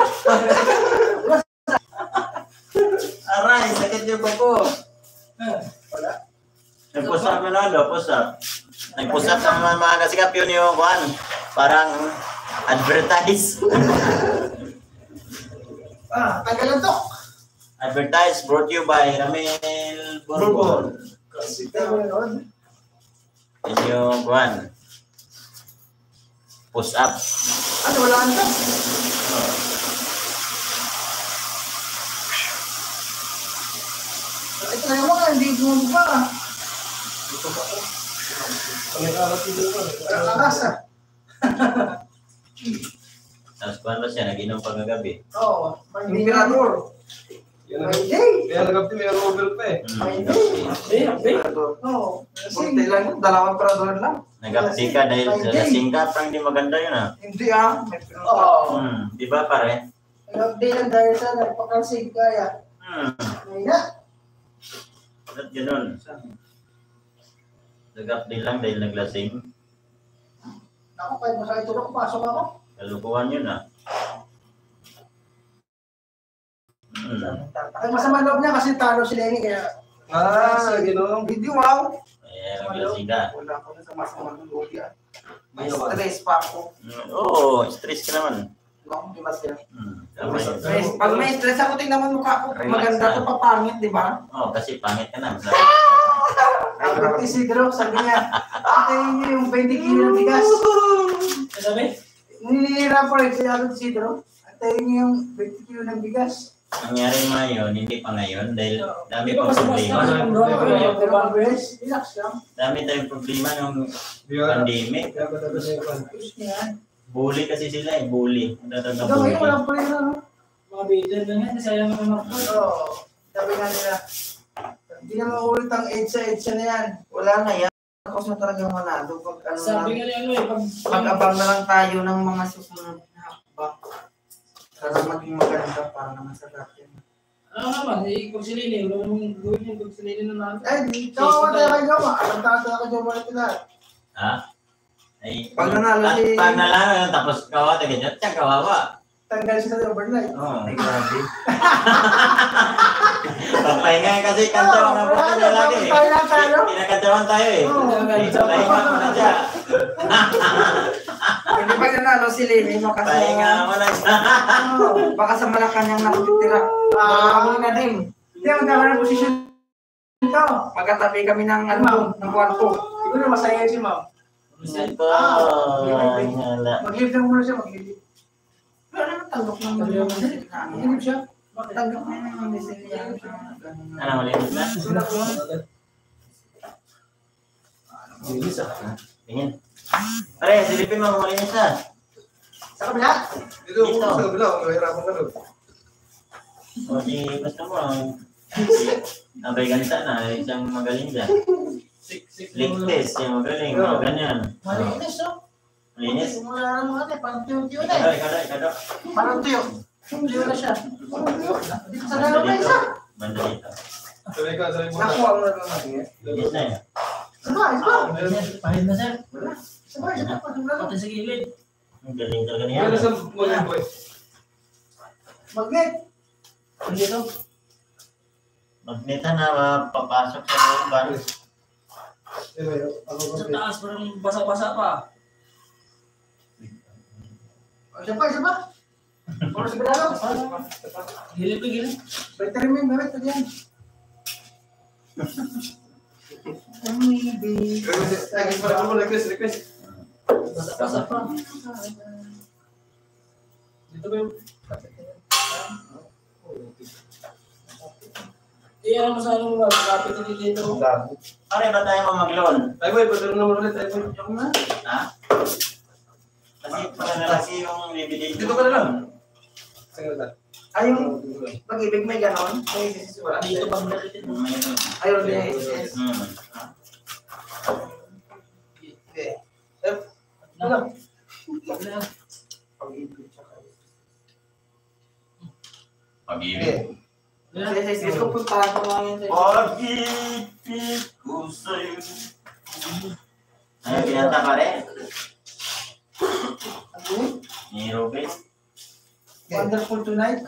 Aray, sakit yung kuko. Wala. Nag-push-up na lang, push-up. Nag-push-up naman mga kasikap yun yung kuhan. Parang advertise. Ah, tagalan to. Advertise brought to you by Ramel Bourbon. Kasi Tayo mo nanood. Yun yung kuhan. Push-up. Ano, wala ka to? Ito na yung mga, hindi mo ba? ang nakalat dito ko. Walang lakas ah. Tapos kuhan ba siya, nag-inom pagkagabi. Oo. May Imperador. Yan ang... May day. Kaya nagapti, may over pa eh. Hmm. May day. Oo. Kunti lang yun, dalawang emperador lang. Nag-upsi ka dahil sa lasing ka, parang di maganda yun ah. Hindi ah. May Oo. Hmm, di ba pare? Nag-day lang dahil sa nagpakansig kaya. Hmm, May na. ba't ganun? Nag-upsi lang dahil naglasing. Ako, kahit masakit tulog, pasok ako. Kalukuhan yun ah. Hmm. Ay, masama loob niya kasi talo si Lenny kaya. Ah, gano'n. Video wow. Eh, naglasing ka. Wala ko na sa masama ng loob yan. May stress pa ako. Hmm, Oo, stress ka naman. No, di ba siya? Hmm, tama yun. Stress. Pag may stress ako, tingnan mo mukha ko. Relax Maganda lang. to papangit, di ba? Oo, kasi pangit ka na. Ang Isidro, sabi niya, ate niyo yung twenty kilo ng bigas. Ano sabi? Ninira po rin si Ate Isidro, ate niyo yung twenty kilo ng bigas. Nangyari ngayon, hindi pa ngayon dahil dami Di ba pang mas mas problema. na yung drone ko yung diba? Relax lang. Dami tayong problema nung Di ba? pandemic. Kaya ba talaga yung pan? Ayos niya yan. Bully kasi sila eh, bully. Ang tatag na Hanggang bully. ngayon, walang problema, no? Mga bitin lang yan, sayang naman ako. Oo. Sabi nga nila, hindi na maulit ang edsa-edsa na yan. Wala na yan. Tapos na talagang manalo. Pag, ano Sabi lang, nga ni ano eh, pag... pag-abang na lang tayo ng mga susunod na hakbang. Para maging maganda para naman sa dati. Ano naman, eh, pag silili, wala namang gawin yung pag silili na natin. Ay, di, tawa tayo kay Joma. Alam tayo tayo kay Joma na sila. Ha? Ay, Pag nanalo at si- Pag nanalo, tapos kawawa, ganyan, tiyan kawawa. Tanggal sila sa overnight. Oo. Ay, grabe. Papahinga kasi kantawan ng buhay niya lagi. eh. Tayo lang tayo. Pinakantawan tayo eh. Oo. Pahinga mo na siya. Hindi pag nanalo si Lily, baka sa, Pahinga mo na siya. baka sa Malacanang nakatitira. Ah. Kami na din. Hindi, magkakaroon ng posisyon ito. Magkatabi kami ng ano, ng kwarto. Siguro masaya si Ma'am. Ito. Ah. Wala. Mag-live lang muna siya, mag-live. Pero naman tanggap ng Sabi mga naman. Mag-live siya. Tanggap na yung mga desilya. Ano, malinis na? Bilis ah. Tingin. Pare, silipin mo, malinis na. Sa kabila. Dito, Dito. sa kabila, mahirapan ka doon. O di, gusto mo, abay ganita na, isang magaling dyan. Sik, sik. Ligtes, yung magaling, mga ganyan. Malinis, no? Malinis. Simula na mga ate, parang tiyo-tiyo na Kado, eh. kado, kado. Parang tiyo. Tiyo na siya. Dito sa lalo pa isa. Banda dito. Sabay ka, sabay mo na. Nakuha mo na lang natin. Linis na yun. Isa, isa. Pahit na sir. Isa, isa. Pati sa gilid. Ang galing talaga niya. Yan na sa mga boy. Magnet. Dito. Magneta na papasok sa looban. Diba yun? Ako Sa ba? taas, parang basa-basa pa. Isa pa, isa pa. Puro sa bilalo. Gilid pa, gilid. Battery mo yung gamit ko dyan. Maybe. Request, request pala mo, request, request. Basa-basa pa. Dito ba yung... Iyan mo sa ano, kapit na dito. Pare, ba tayo mamagloan? Ay boy, padalo naman ulit, ay boy. Yung na. Ha? Kasi para na kasi yung bibili. Dito ka na lang. Sige na. Ay, yung pag-ibig may ganon. May isis wala. Dito pag nakikita mo. Mayroon. Ayun din yung isis. Hmm. Okay. Ano? Pag-ibig tsaka isis. Pag-ibig. Sa isis ko puntahan ko nga yun. Pag-ibig ko sa'yo. Ano pinata pare? Ano? Ni Robin? Wonderful tonight.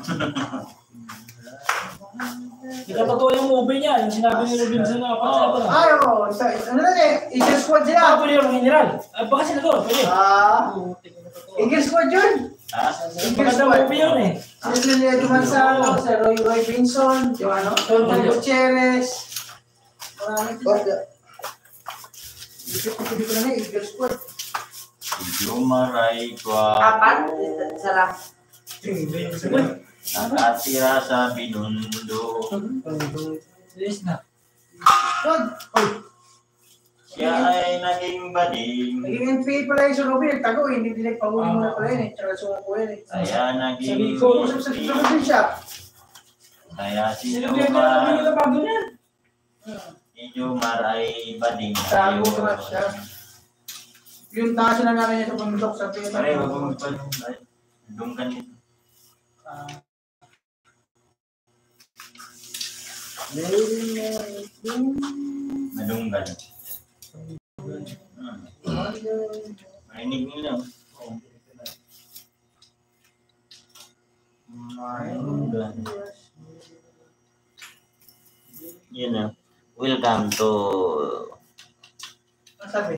Hindi ka totoo yung movie niya, yung sinabi ni Robinson na kapag sila Ay, oo. Isa, ano na eh. Eagle Squad Ah, sila. pwede yung general. Ay, baka sila to, pwede. Ah. Eagle Squad yun. Ha? Maganda movie yun eh. Si Lilia Dumansalo, si Roy Roy Vinson, yung ano, Tonton Gutierrez. Marami sila. Isip-isip ko na na, Eagle Squad. Lumaray kwa. Apat? Isa lang. Nakatira sa binundo. Yes na. Squad. Oy, Siya ay naging bading. naging N P A pala yung si Ruby, nagtago eh, hindi din nagpahuli mo na pala yun eh, tsaka sumuko yun eh. Kaya Sabi naging ko, Usap sa sa siya. Kaya si Sino kaya ka namin yung Lumar. bago niya? Si Lumar ay bading. Tago ko na siya. Yung taas na namin niya sa bundok sa pina. Pare, wag mo magpalungkay. Doon ka nito. Madunggan. Hmm. Marinig nila. Oh. Madunggan. Yun na. Welcome to... Ang sabi?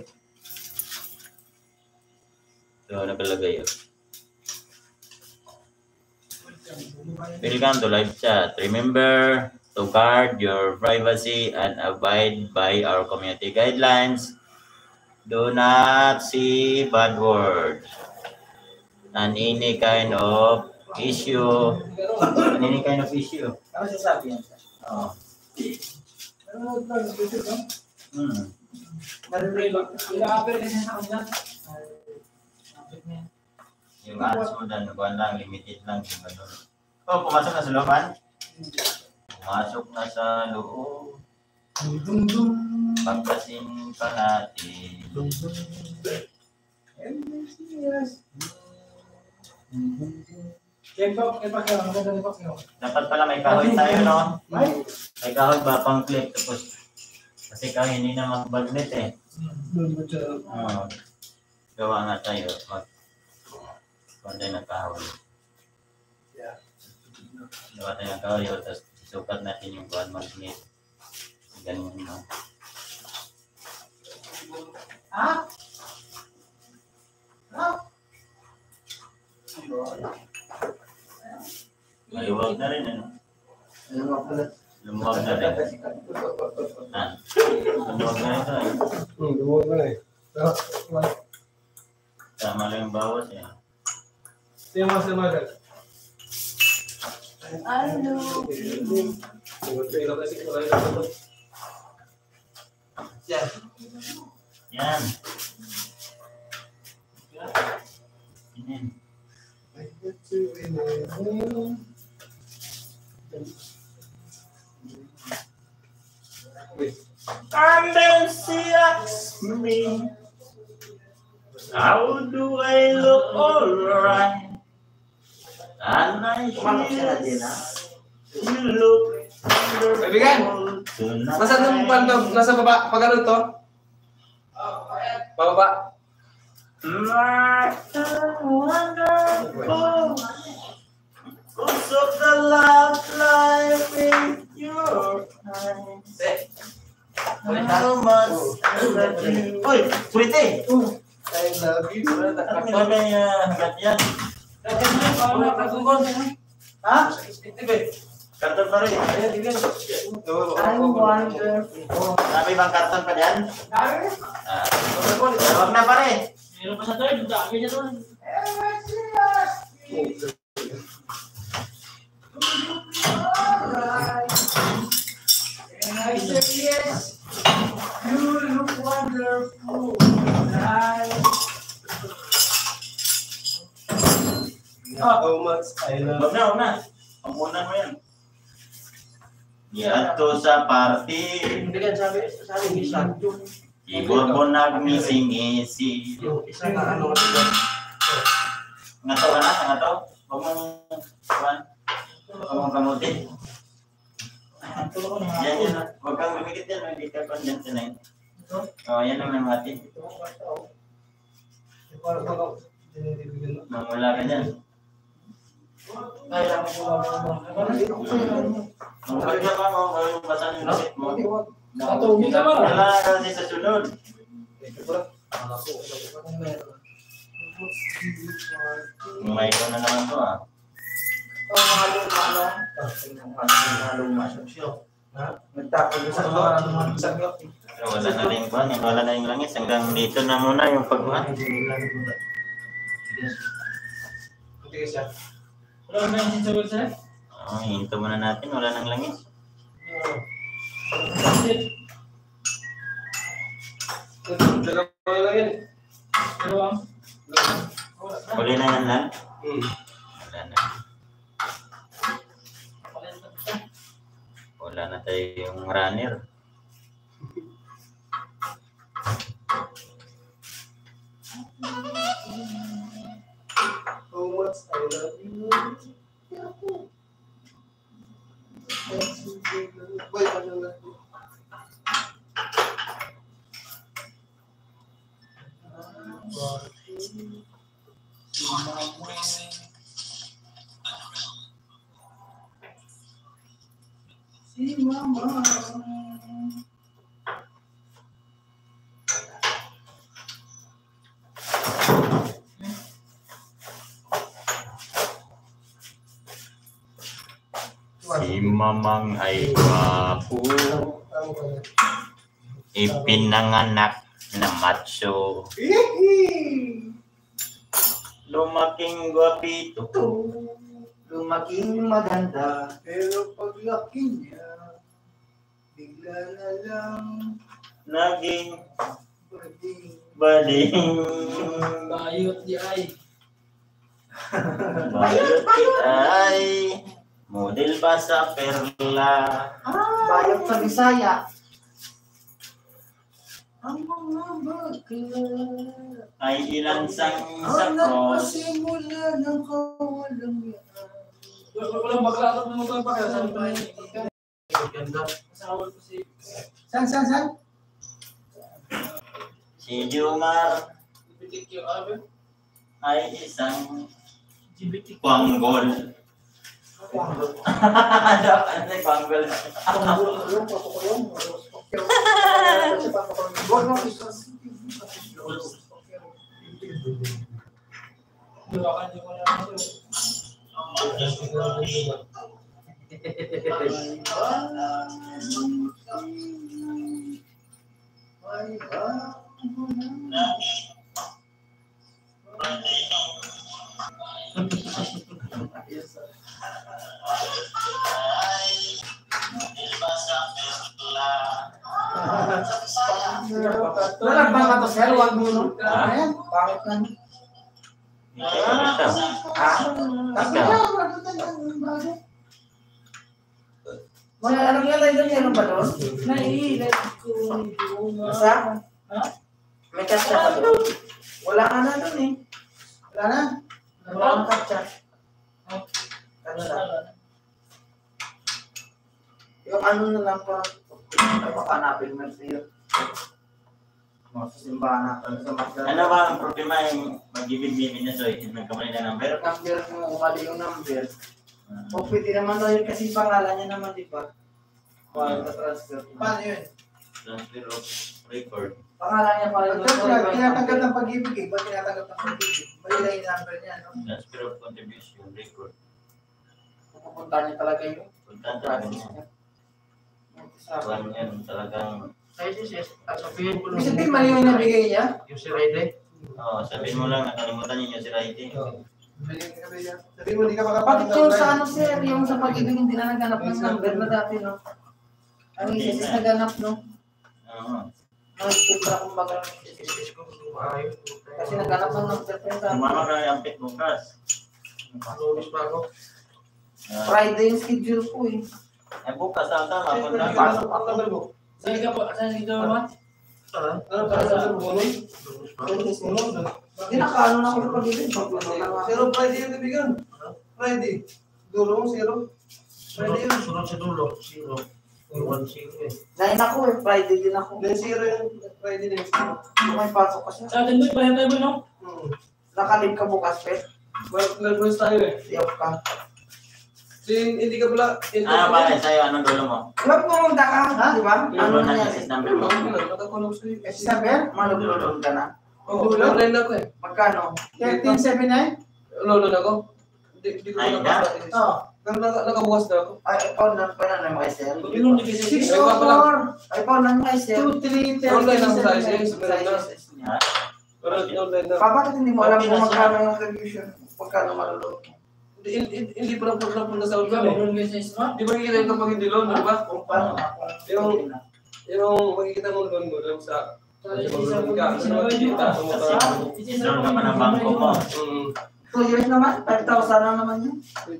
Ito, nakalagay yun. Welcome to live chat. Remember, to guard your privacy and abide by our community guidelines. Do not see bad words and any kind of issue. And any kind of issue. Ano sasabi yan? Oh. Ano nag-video no? Hmm. Marunong ila-apel kasi sa kanila. Yung ads mo dan, buwan lang, limited lang. Yung ano. Oh, pumasok na sa looban? Pumasok na sa loob. Dum dum. Pagkasin pa natin. Dum dum. Yes. Kempok, kempok yun. Maganda ni Pok yun. Dapat pala may kahoy tayo, no? Ay. May kahoy ba pang clip? Tapos, kasi kahoy hindi na mag-magnet eh. Oo. Gawa nga tayo. Mag- Kunday ng kahoy. Gawa tayo ng kahoy. Tapos, sukat natin yung buwan magnet. Ganun, no? Ha? Ha? Maluwag na rin, ano? Ano nga pala? Lumuwag na rin. Ah, lumuwag na rin ito eh. Hmm, lumuwag na eh. Tama lang yung bawas eh. Sima, sima ka. Ano? Yan. Yan. Yan. And then she asks me, how do I look alright? And I says, you look Kaibigan! wonderful tonight. Nasa nung banda, nasa baba, pag ano to? Bababa. Like a wonderful cause of the love life in your eyes. How much I love you. Uy, kurite! I love you. Ano ba kaya hanggat yan? Ha? Karton pa rin. I'm wonderful. Sabi bang karton pa dyan? Dami? Ah, Huwag na pare. Meron pa sa third. Dami niya doon. And I said yes. You look wonderful. Nice. How much I love Huwag na, huwag na. Pangkunan mo yan. Yan to sa party. Hindi ka sabi, sabi isa. Ibon mo nagmising-isi. Yung isa na ano kasi yan. Nga to, anak, nga to. Huwag mong, kuhan. Huwag mong kamutin. Yan, yan. Huwag kang lumikit yan. Hindi ka pa dyan tonight. Oo, yan ang namati. Mamula ka dyan. Kaya mo Huwag ka pa mo, huwag basan yung sit mo. Nakatulog ka ba? Wala kasi sa sunod. May ko na naman to ah. Nagtapon sa mga sagot. Pero wala na rin kuhan, eh. Wala na yung langis. Hanggang dito na muna yung pagkuhan. Wala na yung sinsagot sa'yo? Oo, hinto muna natin. Wala nang langis. Dalawa lang yan. Dalawang? Huli na yan lang. Hmm. Wala na. Wala na tayo yung runner. How much I love you. Boy, ano na? Si Mama. Si Mamang ay gwapo, ipinanganak na macho, lumaking gwapito, Lumaking maganda. Pero paglaki niya, bigla na lang naging bading. bading. Bayot di ay. Bayot ay model pa sa perla. Bayot sa Bisaya. Ang mga bakla Ay ilan sang sa ang cross. nagpasimula ng kawalang yan. Walang maglalaro ng motor pa kaya sabi pa yun. Kasawal ko si San, san, san? Si Jumar L G B T Q abi. ay isang L G B T Q. kwanggol. Dapat na kwanggol. Hawakan niyo ko lang ito. Nalagbang ka to, sir. Huwag mo, no? Ah? Ayan, pangit na. Ha? Mga alam niya tayo doon, meron ba doon? Naiilag ko. Basta? Ha? May katsa pa doon. Wala ka na doon eh. Wala na. Wala kang katsa. Ano lang. Yung ano na lang pa. Pakanapin mo siya. Mga simbahan natin sa Magdalena. Ano ba ang problema yung mag-ibig-ibig na Zoe? Nagkamali na number? Number mo, mali yung number. O pwede naman doon yun kasi pangalan niya naman, di ba? Wala na transfer. Paano yun? Transfer of record. Pangalan niya pala Pagka tinatanggap ng pag-ibig eh. Ba't tinatanggap ng pag-ibig? Mali lang yung number niya, no? Transfer of contribution record. Pupunta niya talaga yun. Punta talaga niya. Alam niya talagang... Ay, sis, yes. At sabihin ko Ibig sabihin, mali yung nabigay niya? yung si Raide. Oo, sabihin mo lang, nakalimutan niyo si Raiti. Mali yung sabi niya. Sabi mo, di ka Bakit makapagod. yung sa ano sir, yung sa pag-ibig hindi na naghanap ng number na dati, no? Ang isa is naghanap, no? Oo. Nag-titra kumbaga. Sis ko, ayos. Kasi naghanap ng number pa yun sa Sumama na yung pit bukas. Lumis pa ako. Ah, Friday yung schedule ko eh. eh, bukas ang tama. Siyempre, Punta di ka. ka makapagod mo. Saan ka po? Saan dito naman? Ah, Ano para sa bumoy? lumis pa ako. Hindi nakaano na ako sa pag-ibig. Zero Friday yung bibigan. Friday. Dulo mo, zero. Sunod, sunod sa dulo. Zero. One zero eh. Nine ako eh, Friday din ako. Then zero yung Friday din. May pasok kasi. Sa atin doon, pahin tayo ba no? Hmm. Nakalip ka bukas, Pet. Well, nag-rest tayo eh. Siyop ka. So, hindi ka pala... Ah, bakit sa'yo? Anong dulo mo? Huwag pumunta ka, di ba? Ano Dulo na nangyari? yung number mo. Nakakulong sa'yo. Eh, sabi, malululog ka na. Oo, online na ako eh. Magkano? thirteen seventy-nine? Lolo na ako. Hindi hindi ko Ay, na Oo. Pero naka- nakabukas na ako. Ay, ikaw na pa na naman kay sir. Yung hindi kasi six Ay, oh wala pala. four, Ay, ikaw na naman kay sir. two three, Online lang sa thirteen, size. seventy-nine. Sizes niya. Ha? Pero online na. Pa, bakit hindi mo alam Okay kung na siya. magkano yung contribution? Magkano malulog? Hindi hindi- hindi pa na punta sa ikaw, online eh. meron kasi smart. Di ba makikita yung kapag hindi loan, di ba? Kung paano ako. Yung- Yung makikita mo loan mo lang sa... Loan ka. Ano makikita? Sa motor. Doon ka pa ng bangko mo. Hmm. Two years naman, five thousand na naman yun.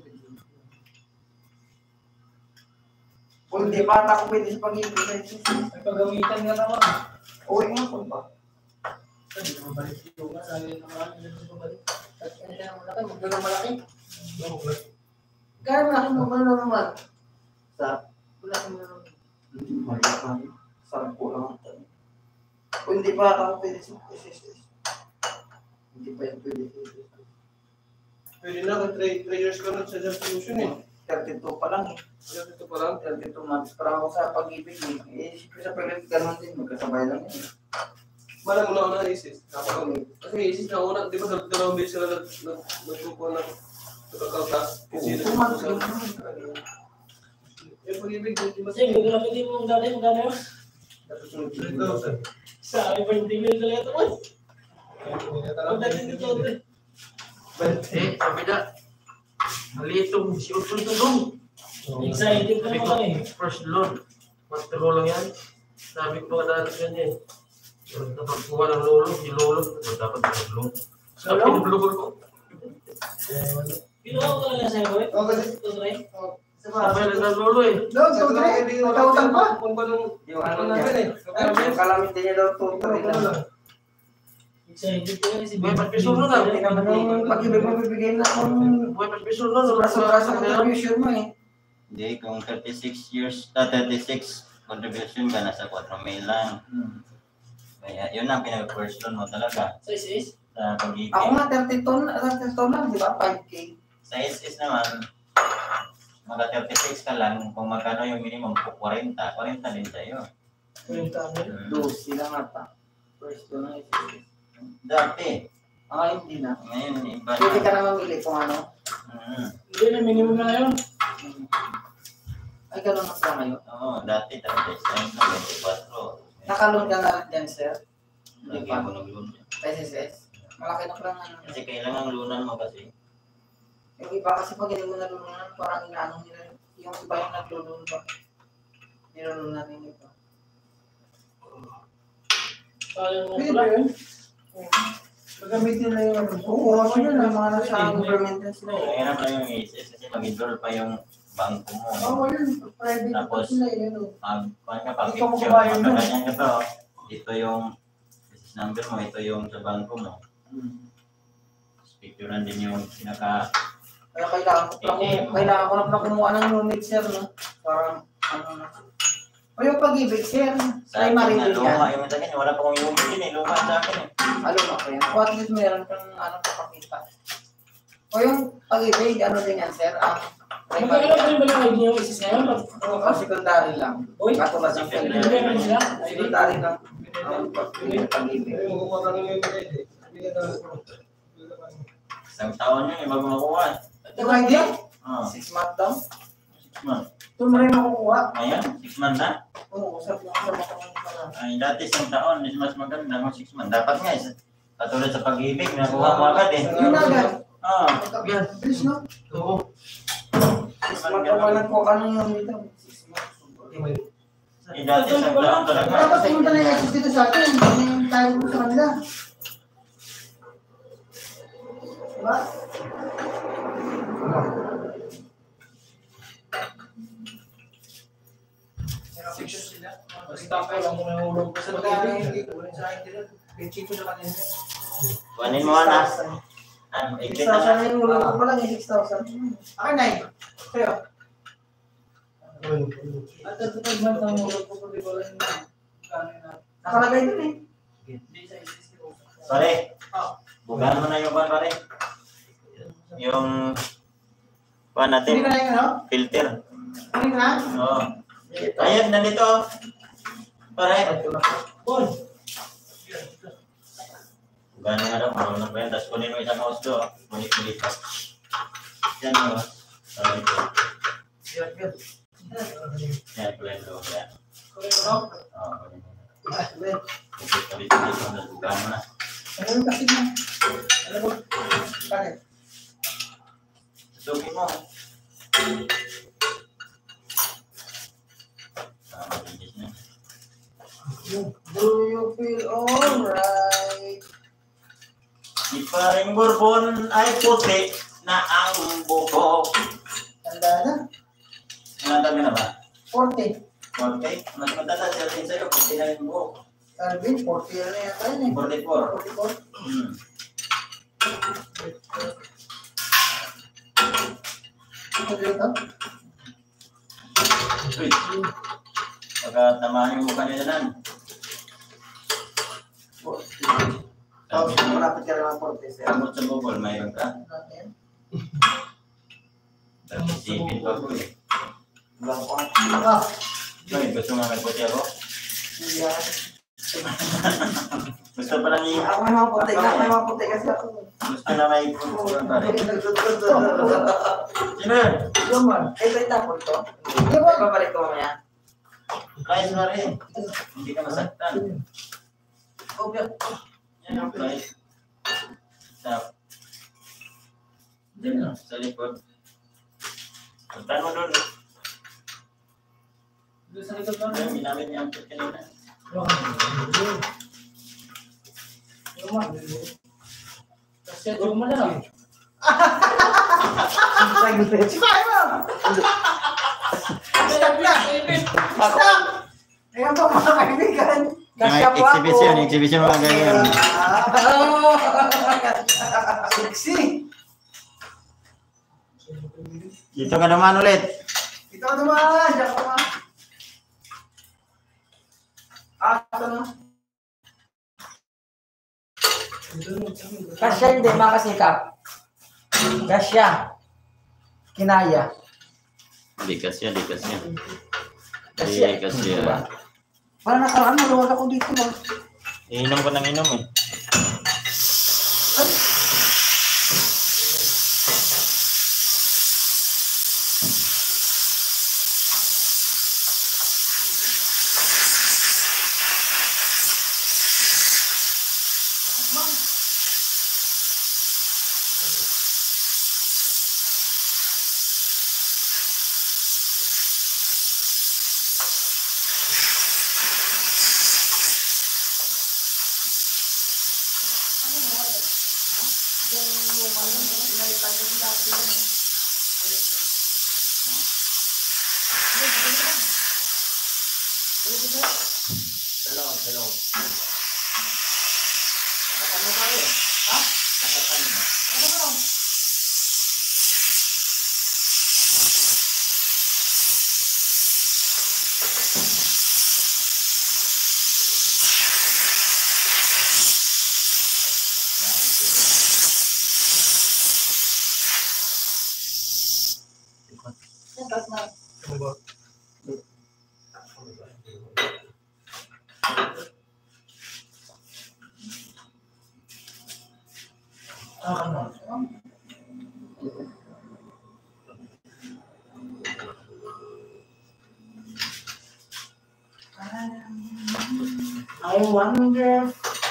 Kung di bata ko pwede sa pag-ibig. May pagamitan nga naman. Uwi nga po ba? Sabi naman balik dito nga, sabi naman hindi ko balik. At ano na malaki, magkano malaki? Gano'n malaki mo ba naman? Sa? Malaki mo naman. Hindi, malaki. Sarap ko lang ang tanong. Kung hindi pa ako pwede sa S S S. Hindi pa yan pwede sa S S S. Pwede na ka three years ka na sa distribution eh. thirty-two pa lang eh. Kaya dito pa lang. thirty-two months para ako sa pag-ibig eh. Eh, siyempre sa pag-ibig gano'n din, magkasabay lang yun. Malam mo na ako na isis. Kasi isis na una, di ba sa dalawang beses sila nag- nag- nagtupo na sa kakautas? Kasi Two months lang. Yung pag-ibig, hindi mas... Kasi hindi lang hindi mo magdali, magdali mo. three thousand. Sabi pa yung tingin talaga ito mo. Magdali dito ito. Eh, sabi na. Maliit itong si Utol ito dong. Excited ka Sabi naman ko, eh. first load. Master roll lang yan. Sabi ko mga dahil ganyan. Napagkuha ng lolo, si lolo. Dapat ng lolo. Sabi ng lolo ko. Pinuha ko talaga sa'yo, boy. Oo, kasi... Ito, Dre. Sabi lang ng lolo eh. Doon, sa mga hindi nagkakutang pa. Kung ba nung... Yung ano Ano niya. namin eh. Yung calamity niya daw tutuloy lang. Excited ka kasi. May pagpiso mo na. Hindi naman yung pag-ibig mo bibigay na kung Buhay pagpiso na. sobra-sobra sa contribution mo eh. Hindi, kung thirty-six years, ah, thirty-six contribution ka, nasa four mil lang. Kaya yun ang pinag-first loan mo talaga Sa is-is? sa pag-ibig. Ako nga thirty ton, thirty ton lang, di ba? five K. Sa S S naman, mga thirty-six ka lang, kung magkano yung minimum, forty, forty din sa'yo. Yung tama. Hmm. Dos, sila nga pa. First ton ng S S. Dati, Ah, hindi na. ngayon, iba Pwede ka na. na mamili kung ano. Hmm. Hindi na, minimum na yun. Ay, ganun na pala ngayon. Oo, dati thirty-six, twenty-four. Nakalun ka na rin dyan, sir. Lagi ako nag-loan. S S S. Malaki na pala ano. Kasi kailangan lunan mo kasi. Yung iba kasi pag hindi mo nalulunan, parang inaano nila. Yung iba yung naglulun ba? Nilulunan yung iba. Kaya mo Pwede pala. ba yun? Gagamitin na yung ano. Oo, ako yun. Ang mga nasa government na sila. Mahirap na yung S S kasi mag-withdraw pa yung bangko mo. Oo, yun. Private Tapos, sila yun. oh. Pag, pag ka pag Ikaw picture, magbabayad pag nun. ganyan ka to, ito yung S S number mo, ito yung sa bangko mo. Picturean din yung pinaka, Kaya kailangan ko pala, kailangan ko na pala kumuha ng unit, sir, no? Parang, ano na. O yung pag-ibig, sir. sa Ay, akin na marinig luma, yan. yung sa akin, wala pa kong unit din eh, luma sa akin eh. Ano na ko yan? O at least meron kang ano papakita. O yung pag-ibig, ano din yan, sir? Ang primary Magkano pa yan. rin ba yung yung is-is ngayon? O secondary lang. Uy, Katulad ng hindi primary. naman sila. Secondary lang. Ang pag-ibig. Yung kukuha ka ng ibigay eh. Bigyan ka ng... Isang taon yun, eh, bago makuha. Yung idea? Oh, Six months daw? six months. Ito mo rin makukuha. Ngayon, six months na. Oo, sabi ko sa mga pala. Ay, dati isang taon, is mas maganda kung six months. Dapat nga, is, katulad sa pag-ibig, nakuha mo agad eh. Yun na agad. Oo. Yan. Bilis, no? Oo. Six months daw walang po ano yung dito. Six months. Eh, dati isang taon talaga. Dapat pumunta na yung access dito sa atin. Hindi na yung tayo sa kanila. Diba? Section sila. Basta pa lang kung nahulog ka sa Sa dami, pag-ibig. hindi ko rin sa akin dito. Benching ko sa kanila. Kuhanin mo na. Ano, six iklit na thousand na. na yung ulo ko pa lang yung six thousand. Akin na eh. Sa'yo. At at pag man ang hulog ko, pwede ko lang yung kano na. Nakalagay dun eh. Hindi sa is-is ko. Pare, bugaan mo na yung pan, pare. Yung pan Hindi natin, ka na yung ano? filter. Hindi ka na? Oo. Ayan, nandito. Pare. Bon! Bugaan mo nga daw, marunong ba yan? Tapos kunin mo isang mouse do. Kunin mo dito. Yan mo. Sabi ko. Yan, yan. Yan, kunin mo. Yan. Kunin mo, no? Oo, kunin mo. Ah, wait. Kunin mo dito dito. Tapos bugaan mo na. Ano yung kasi mo? Ano mo? Bakit? Susukin mo. Ah, mabilis na. Do you feel alright? Si paring Bourbon ay puti na ang buhok. Tanda na. Ilang tabi na ba? forty. Okay. Mas matanda siya din sa'yo. Puti na yung buhok. Alvin, forty na yata yun eh. forty-four. forty-four. Hmm. Ito dito. Uy. Pagka tamahan yung mukha nila nan. Tapos malapit ka lang ng forty, sir. Kamot sa bukol, mayroon ka. Natin. Isipin pa ko eh. Wala ko. Ah, Uy, gusto nga may puti ako? yan. Gusto pa lang i... Ako may mga puti na, may mga puti kasi ako. Gusto na may pupunta pare. Sino yun? Luman. Ito itapon to. Babalik ko mamaya. Guys, pare. Hindi ka masaktan. Okay. Yan ang guys. Stop. Diyan sa likod. Punta mo doon. Doon sa likod lang. Ayun, ginamit niya ang put kanina. Luman. Kasi luman na lang. Si Paimo! Stop na! Stop! Ayan po mga kaibigan. Kasya po ako. Exhibition, exhibition mga ganyan. Sexy! Dito ka naman ulit. Ito ka naman! Diyan ka naman. Ah, ito na. Kasya hindi, makasikap. Kasya. Kinaya. Likas yan, likas yan. Kasya. Likas yan. Para nakaraan, maluwag ako dito. Iinom ko ng inom eh. Dalawang, dalawang. Nakatan mo tayo. Ha? Nakatan mo. Nakatan mo. I wonder.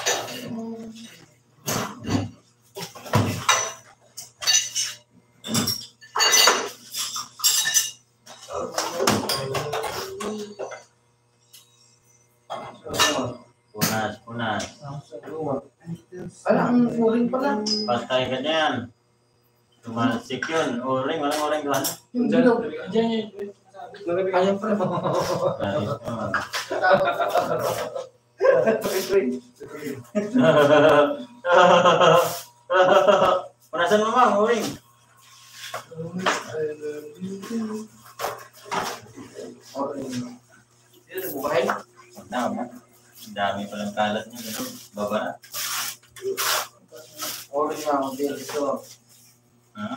Punas, punas. Alam, uling pala. Patay ka niyan. Tumalsik yun. Oring, walang oring doon. Yung bilog. Diyan yun. Ayaw pala. Ayos naman. Punasan mo mga oring. Dito buhay. Tama. Ang dami palang kalat niya. Ganun. Babara. Orange nga ako dito. Ha?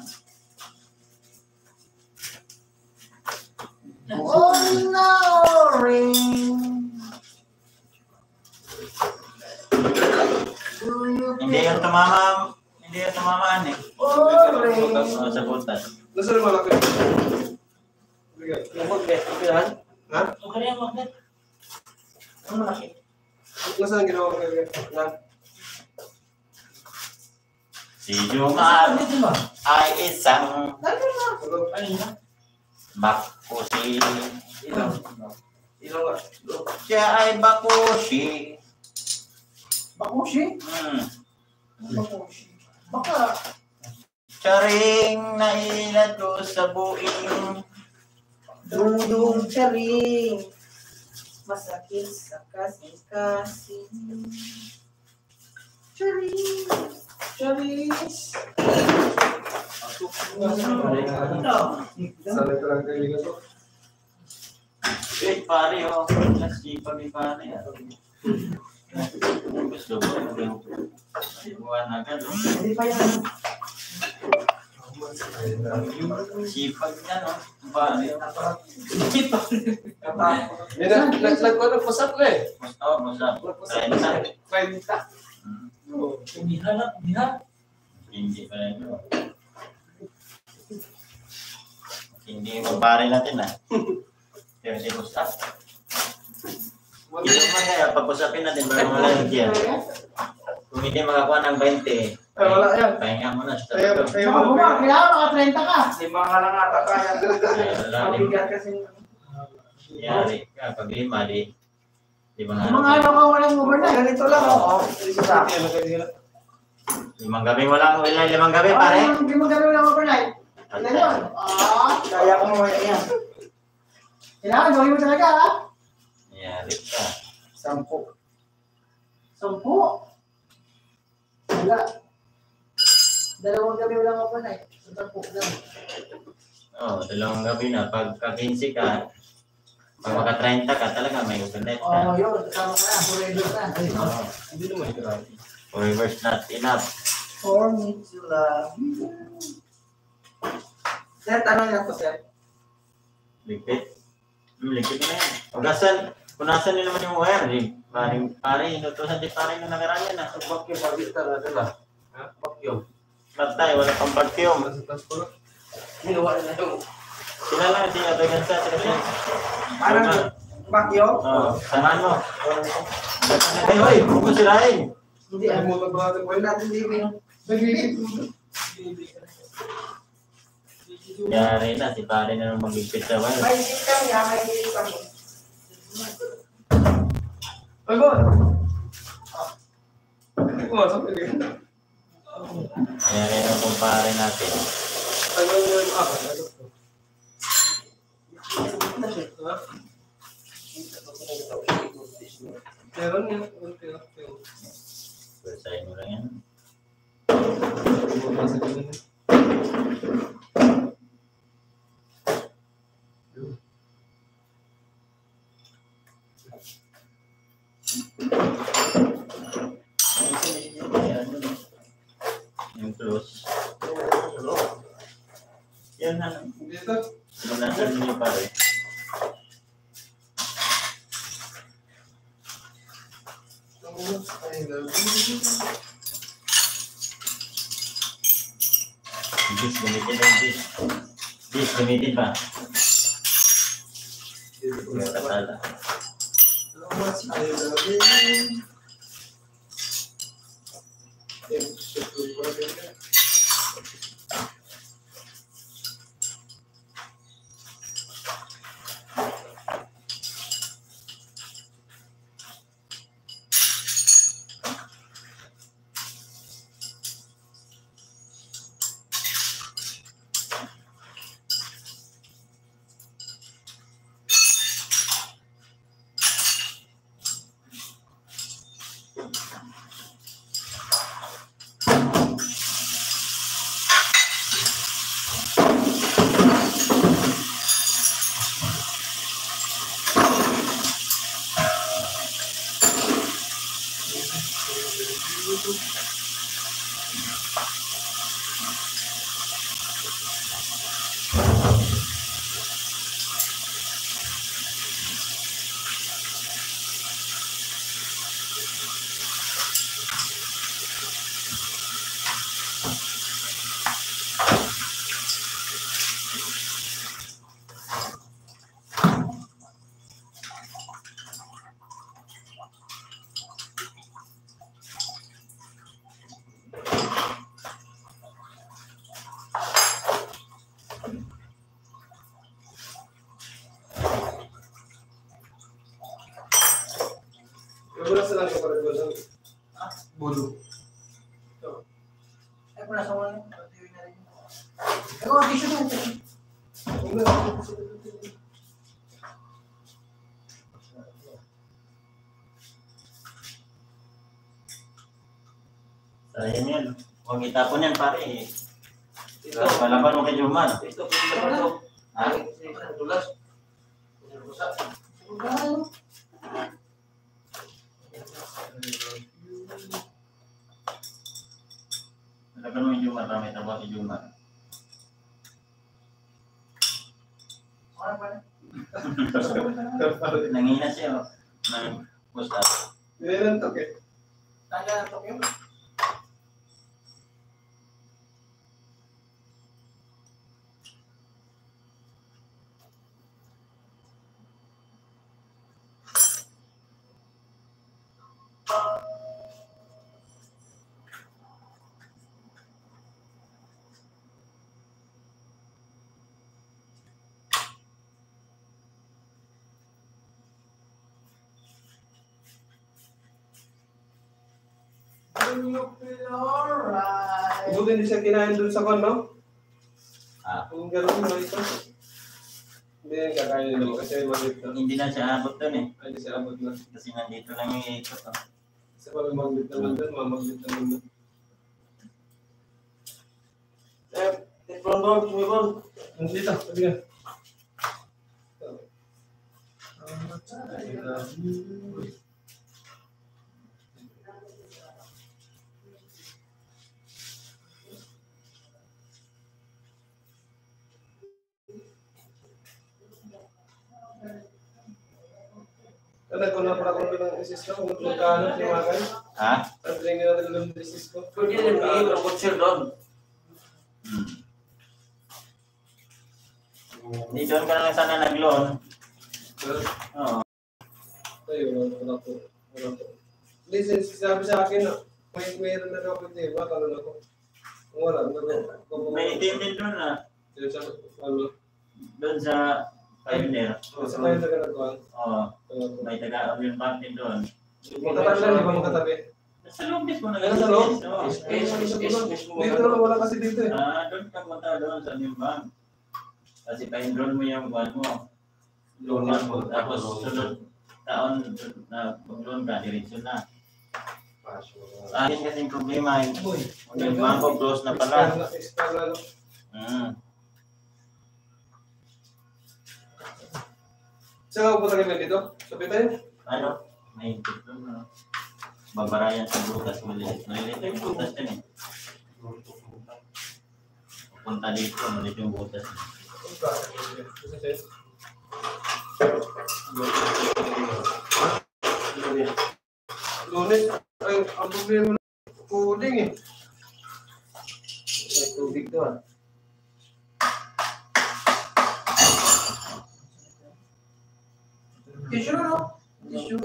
Oh no, ring. Hindi yung tumama. Hindi yung tumamaan eh. Orange. Oh, sa butas. Nasa rin malaki? Yung magnet, yan. Ha? Okay yan, magnet. Ang malaki. Nasa ang ginawa ko kaya? Yan. Si Jumar Dito ba? ay isang Dali na. Ano? Ano yun? bakusi. Ilaw. Ilaw ka. Siya ay bakusi. Bakushi? Hmm. Bakushi. Baka. Charing nailado sa buing. Dudong charing. Masakit sa kasing-kasing. Charing. Charing. Sanay ka lang kaibigan ko. Eh, pare, oh. Nasipa ni pare. Gusto ko. Buwan agad, oh. Hindi pa yan. Sipag niya, no? Ba, Yan na, naglag ko na, pasap na eh. mas oh, mas up. trenta. trenta. Oh, umihan na, umihan. Hindi pa rin ito. Hindi yung pare natin ah. Pero si push up. Hindi naman kaya pag-pusapin natin para wala yung gear. Kung hindi makakuha ng twenty, Ay, wala yan. pahinga mo na. Kaya, Stop. kaya Saka mo buma, kailangan naka-trenta ka. Lima nga lang ata kaya. Mabigat kasi. Yari ka, pag lima, di. Di ba nga? Yung mga araw ka walang overnight. Ganito lang, oo. Isa. Limang gabi wala, wala limang gabi pare. Hindi mo gano'n lang overnight. Ano yun? Ah, Kaya ko mo yan. kailangan gawin mo talaga ha. Yari ka. Sampu. Sampu. Wala. Dalawang gabi walang overnight. So, sampu lang. Oo, oh, dalawang gabi na. Pag ka-quince ka, pag maka-trenta ka, talaga may overnight Oo, ka. yun. Kasama ka na. Forever ka. Oo. Hindi naman grabe. Forever's not enough. For me to love you. Sir, tanong niya to, sir. Ligpit. Hmm, ligpit na yan. Ugasan. Punasan nila naman yung wire. Di. Paring, paring, inutusan di paring na nakaraan yan ah. Vacuum, bagit talaga na. Ha? Vacuum. Matay, wala pang vacuum. Nasa taas ko na. Ginawa na yung... Sila lang, si Ate Gansa. Sila siya. Parang bakyo? Oo, samahan mo. Ay, hoy, huwag mo sirahin. Hindi, Ay, ano. mo ba natin? Huwag natin living. Yari na, si pare na nang magigpit sa wire. May isip kami, ha? May isip kami. Pagod! Oo, sabi ko. Yari na kumpare natin. Ano yung ako? Ha? Meron yan. Bersahin mo lang yan. Yung close. Yan na. Dito. Yan na sa inyo pare. Bis, gamitin lang bis. Bis, gamitin pa. Yung katala. Bulu. Ay, pala sa wala. Ako, tissue na. Sayang yan. Huwag itapon yan pare. Ito. Palaban mo kay Juman. Ito, pwede naman ito. Ha? Dulas. Palaban mo yung Juman. Ramay trabaho kay Juman. Orang mana? Nangina siya. Nang pusta. Yan ang toke. Tanya untuk yun. You feel alright. Buti hindi siya kinain dun sa kon, no? Ah, Kung gano'n mo ito. Hindi yan kakain naman kasi maliit na. hindi na siya abot doon eh. Ay, di siya abot na. Kasi nandito lang yung ikot. Oh. Kasi pag maglit naman dun, mamaglit naman dun. Eh, tipron doon, tumipon. Nandito, sabi nga. Kada ko na para kung ng isis ko, kung magkano limagan. Ha? Ang tingin natin ng isis ko. Pwede rin may robotser doon. Hmm. Hindi doon ka na lang sana nag-loan. Oo. Ayun, wala ko. Wala ko. Hindi, sabi sa akin na, may mayroon na daw pwede, ba? Tanong ako. Kung wala, ano. May itim din doon ah. Yun sa, ano. Doon sa Pioneer. Sa kayo na ganagawa. Oo. May taga-Orion Bank din doon. Magkatabi lang, di ba magkatabi? Sa loob mismo na Ano sa loob? Oo. S S S S mismo. Dito na wala kasi dito eh. Ah, doon ka punta doon sa Orion Bank. Kasi pa-enroll mo yung buwan mo. Loan mo. Tapos sunod taon na mag-loan ka, diretso na. Akin kasing problema yung yung banko close na pala. Extra na, no? Mm. Saan ka pupunta kayo dito? Sabi tayo? Ano? May ito na. Babarayan sa butas maliit. Maliit yung butas din eh. Punta dito, maliit yung butas. Lunes, ay, ang problema na cooling eh. May tubig doon. Tissue na, no? Tissue.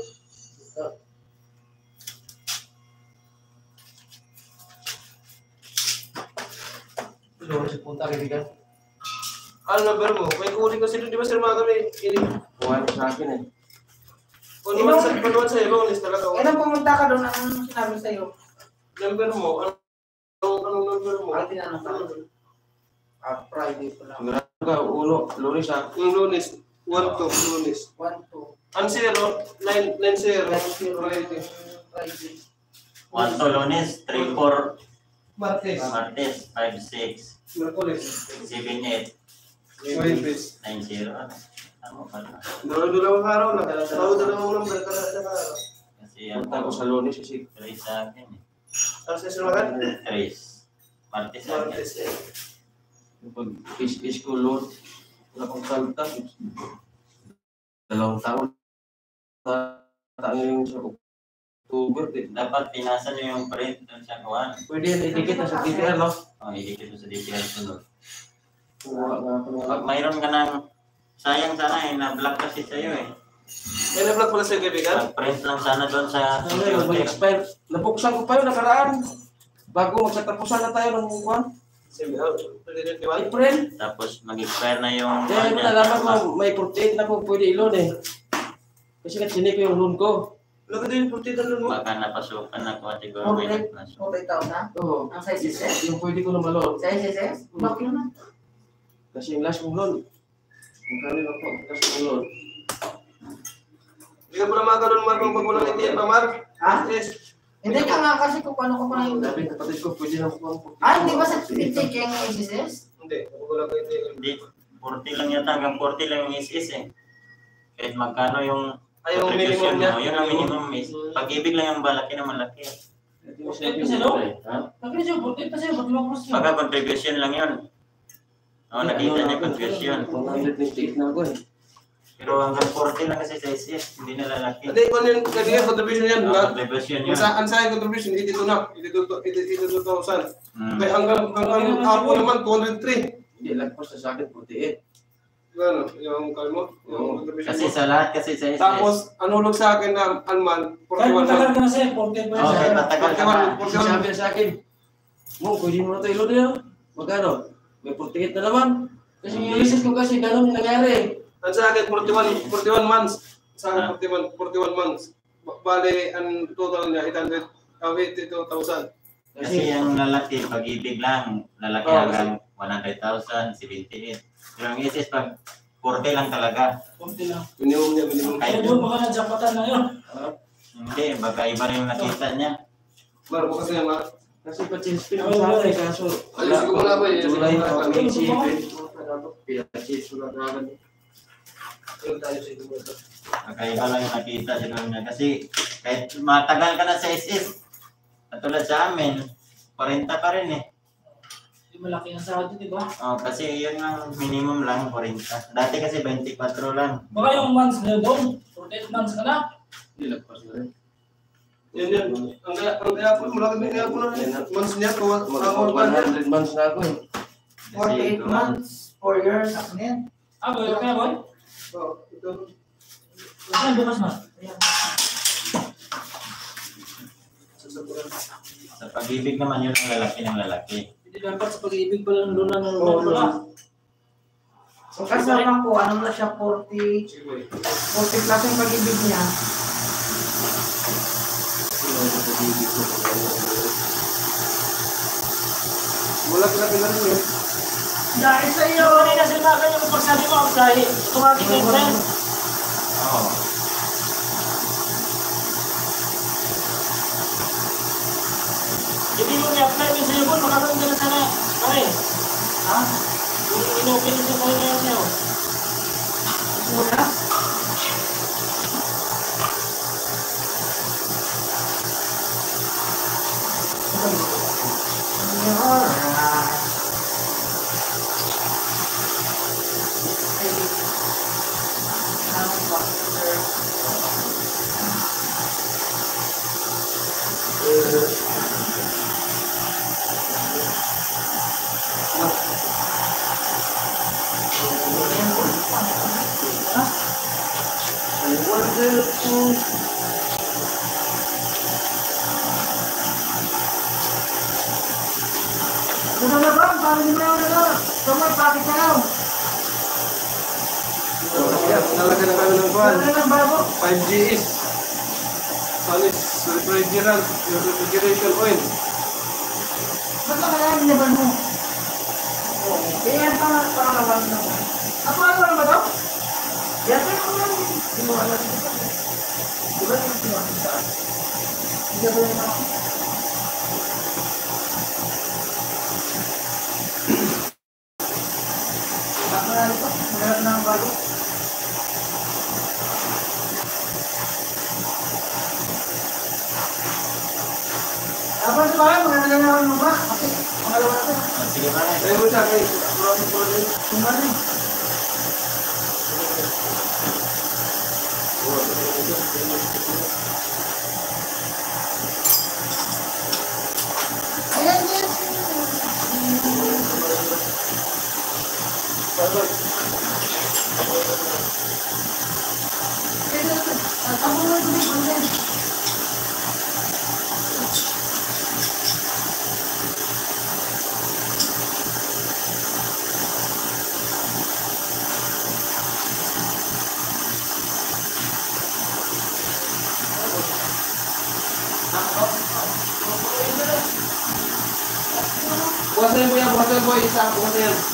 Doon sa punta kaibigan. Ano number mo? May cooling kasi doon, di ba sir mga kami? Buwan sa akin eh. Panuwan sa, panuwan sa ibang list talaga. Eh, nang pumunta ka doon, ang sinabi sa'yo? Number mo? Anong, anong number mo? Ang tinanong ka. Ah, Friday pa lang. Sigurado ka, uno, lunes ha. Yung lunes. One to lunes. One, two. Ang zero, nine, nine zero. Nine, zero. Friday. Friday. one to Lunes, three, four, Martes. Martes, five, six, Merkulis. seven, eight, Webes. nine, zero. Ano? Tama pala. Dalawa-dalawang araw na. Dalawa-dalawang number. Kada araw. Kasi ang Punta ko sa lunes kasi Trace sa akin eh. Ang sa sinumakan? Trace. Martes sa akin. Martes eh. pag is-is ko Lord, wala kong salta. Dalawang taon. Taon yung sa October. Eh. Dapat pinasa nyo yung print doon sa kuwan. Pwede yan, idikit na sa D T R, no? O, idikit mo sa D T R sunod. Wala nga ako nga. Pag mayroon ka ng, sayang sana eh, na-block kasi sa'yo eh. May na-vlog pala sa'yo kaibigan? Mag-print lang sana doon sa Ano yun, mag-expire. Nabuksan ko pa yun, nakaraan. Bago magkatapusan na tayo ng buwan. Sabi, ah, pwede rin di ba? April. tapos mag-expire na yung Kaya mo nalaman ko, may forty-eight na po pwede ilon eh. Kasi natsini ko yung loan ko. Lagay din yung forty doon mo. baka napasukan na kung siguro may Okay. nagpasok. forty thousand? Oo. Ang sa S S S? Yung pwede ko na malon. Sa S S S? Bakit naman? Kasi yung last kong loan. Magkano na po, last kong loan. Hindi ka pala magkaroon Mark kung pag walang A T M pa Mark. Ha? Yes. Hindi ka nga kasi kung paano ko pa yung... Sabi ng kapatid ko, pwede na po ang forty. Ah, hindi ba sa check yung S S S? Hindi, kapag walang A T M. Hindi, forty lang yata, hanggang forty lang yung S S eh. Kahit magkano yung Ay, yung minimum contribution niya. mo, yun ang minimum is. Pag-ibig lang yung malaki na malaki. Kasi no? Ha? Bakit siya? forty pa siya? Ba't mo ko siya? Pagka contribution lang yun. Oo, nakita niya confusion. one twenty-eight na ako eh. Pero hanggang forty lang kasi sa S S, hindi na lalaki. Hindi ko yun, kasi yung contribution yan. Oo, na- contribution Kung yun. saan sa yung contribution, eighty-two na. eighty-two thousand. Mm. Kaya hanggang, hanggang apo naman, two hundred three. Hindi lang po sa akin, forty-eight. Ano, yung kalmo, yung contribution Kasi mo. sa lahat kasi sa S S. Tapos, anulog sa akin na Alman, Kahit forty-one matagal na. ka na sir, forty pa yan Okay, sir. matagal ka pa. Kasi sabi niya sa akin, mo, pwede mo na ito ilo niya. Magkano? May forty-eight na naman. Kasi yung research ko kasi, ganun yung nangyari. Ang sa akin, forty-one, forty-one months. Sa Ah. akin, forty-one, forty-one months. Ba- Bale, ang total niya, eight hundred, uh, eighty-two thousand. Kasi yung lalaki, pag-ibig lang, lalaki Oo, hanggang one hundred thousand, seventy-eight. Pero ang S S, pag forty lang talaga. forty lang. Minimum niya, minimum. Kahit Kaya doon baka na-jackpotan na yun. hindi, baka iba rin yung nakita niya. Baro ko kasi yung mga, Kasi pa-change pin ako sa akin, kaso Ayusin ko muna ba eh. July Ayusin ko na muna. kami, si twenty-two na dapat. Pinag-change ko na naman. Ayun tayo sa ito. Baka iba lang yung nakita siguro niya. Kasi kahit matagal ka na sa S S, katulad sa amin, forty pa rin eh. Hindi malaki ang sahod, di ba? Oh, kasi yun ang minimum lang, forty. Dati kasi twenty-four lang. Baka yung months na doon, forty-eight months ka na. Hindi lagpas na rin. Yan yan. Ang kaya, ang kaya po, malaki na kaya po na rin. Months niya, tuwa, Mag- ako pa niya. one hundred months na ako eh. Kasi forty-eight ito, months, four years, ako na yan. Ah, boy, kaya boy? Oh, ito. Saan bukas na? Ayan. Sasaburan. sa pag-ibig naman yun ang lalaki ng lalaki. Hindi dapat sa pag-ibig pala ng luna ng Oo, luna. So kasama ko, ano na siya, forty, Sige. forty plus yung pag-ibig niya. Wala ka na pinanong yun. Dahil sa iyo, kanina sinabi yung pagsabi mo outside, automatic na yung friend. Oo. Hindi mo i-apply mo sa iyo, makakaroon ka na sana. Pare, Ha? yung in-open sa pare na yan sa'yo. Una? Alright. Wonderful. Ano na ba? Paano niyo na yun? Kamay, bakit na yun? Nalagyan na kami ng van. Ano na bago? five G is. Sanis, refrigerant, yung refrigeration oil. Ba't na kaya binaban mo? Eh, yan pa, pangalawan na. Ako, ano naman ba ito? Yan pa yung lang. Hindi mo alam. Di ba yung sinuwan sa akin? Hindi ba yung mga... Baka na ito, maghanap na ang bago. Tapos ba, maghanap na ako ng ba? Kasi, pangalawa na ito. Ah, sige pa rin. Ayaw mo sa akin. Maraming po rin. Tumari. Ayan, yes. Ako mo ito din, content. Bukas na yan po yan, bukas na yan po. Isa, bukas na yan.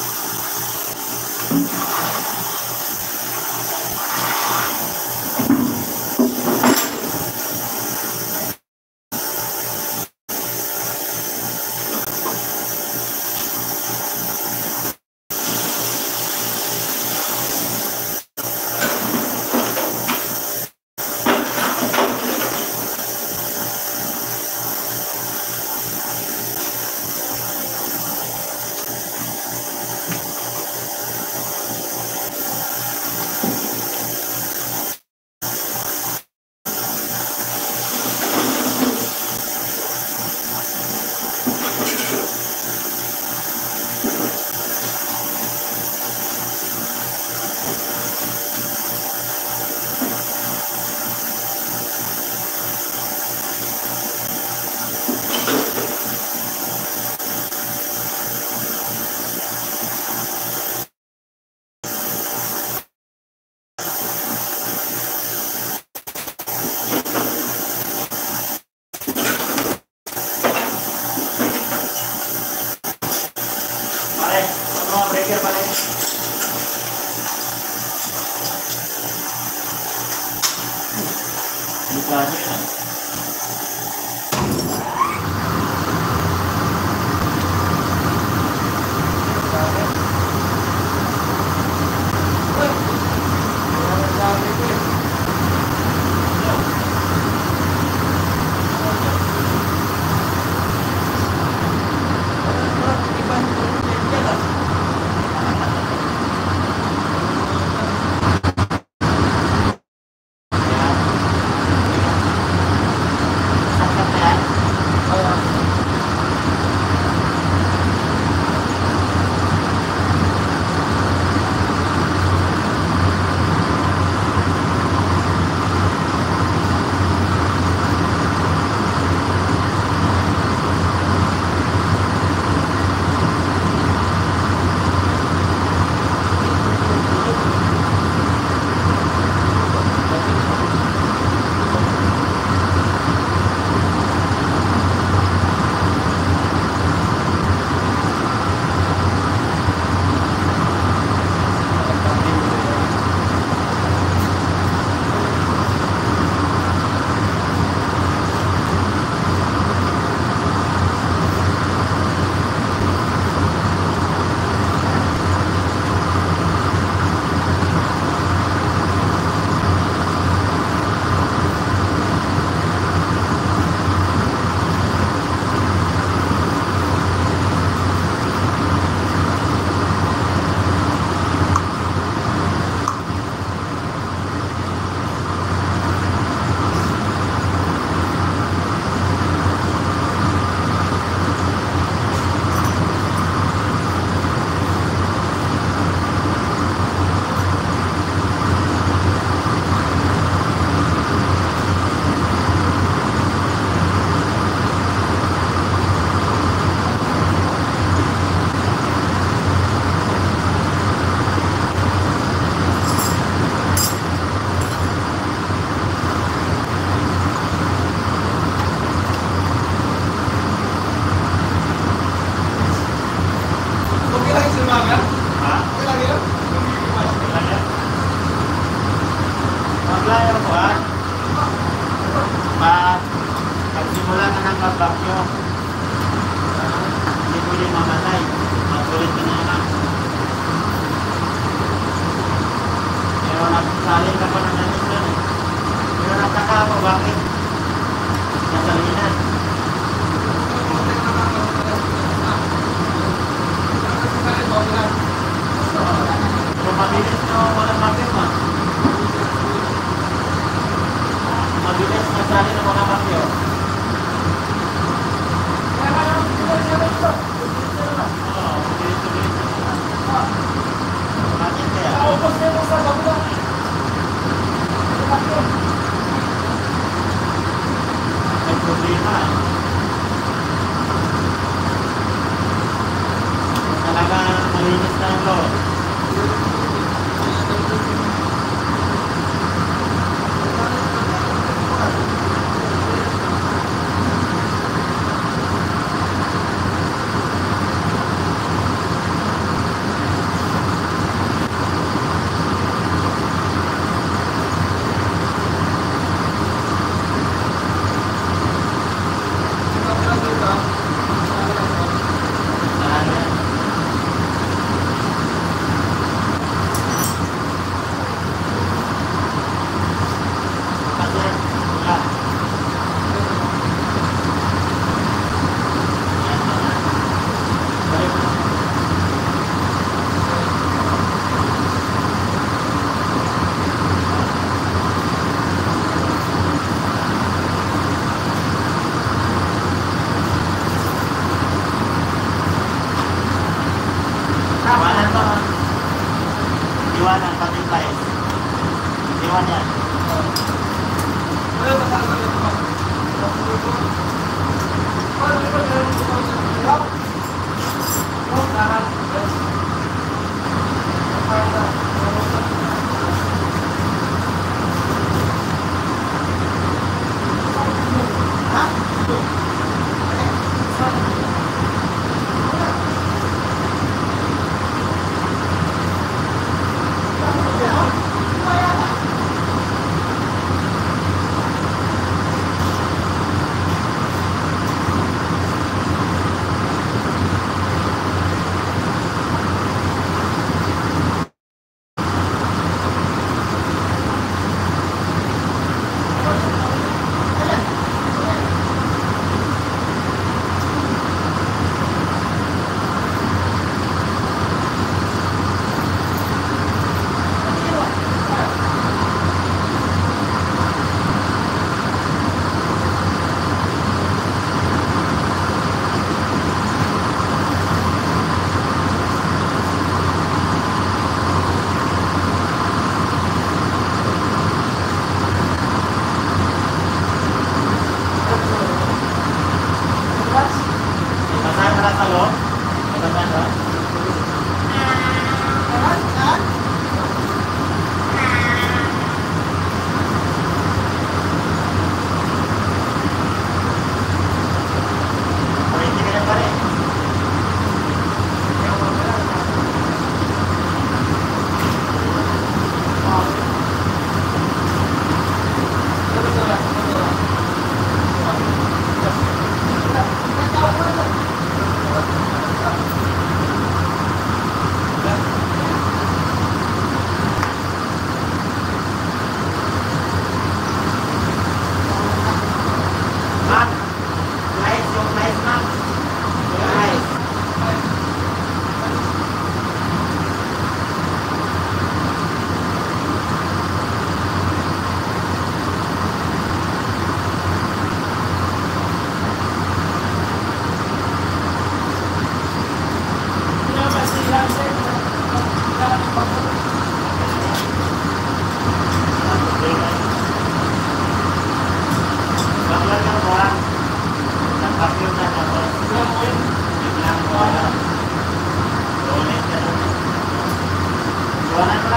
mga breaker pala yun. Delikado yun ah.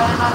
kaya na.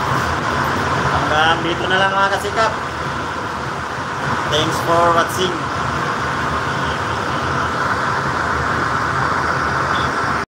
Dito na lang mga kasikap. Thanks for watching.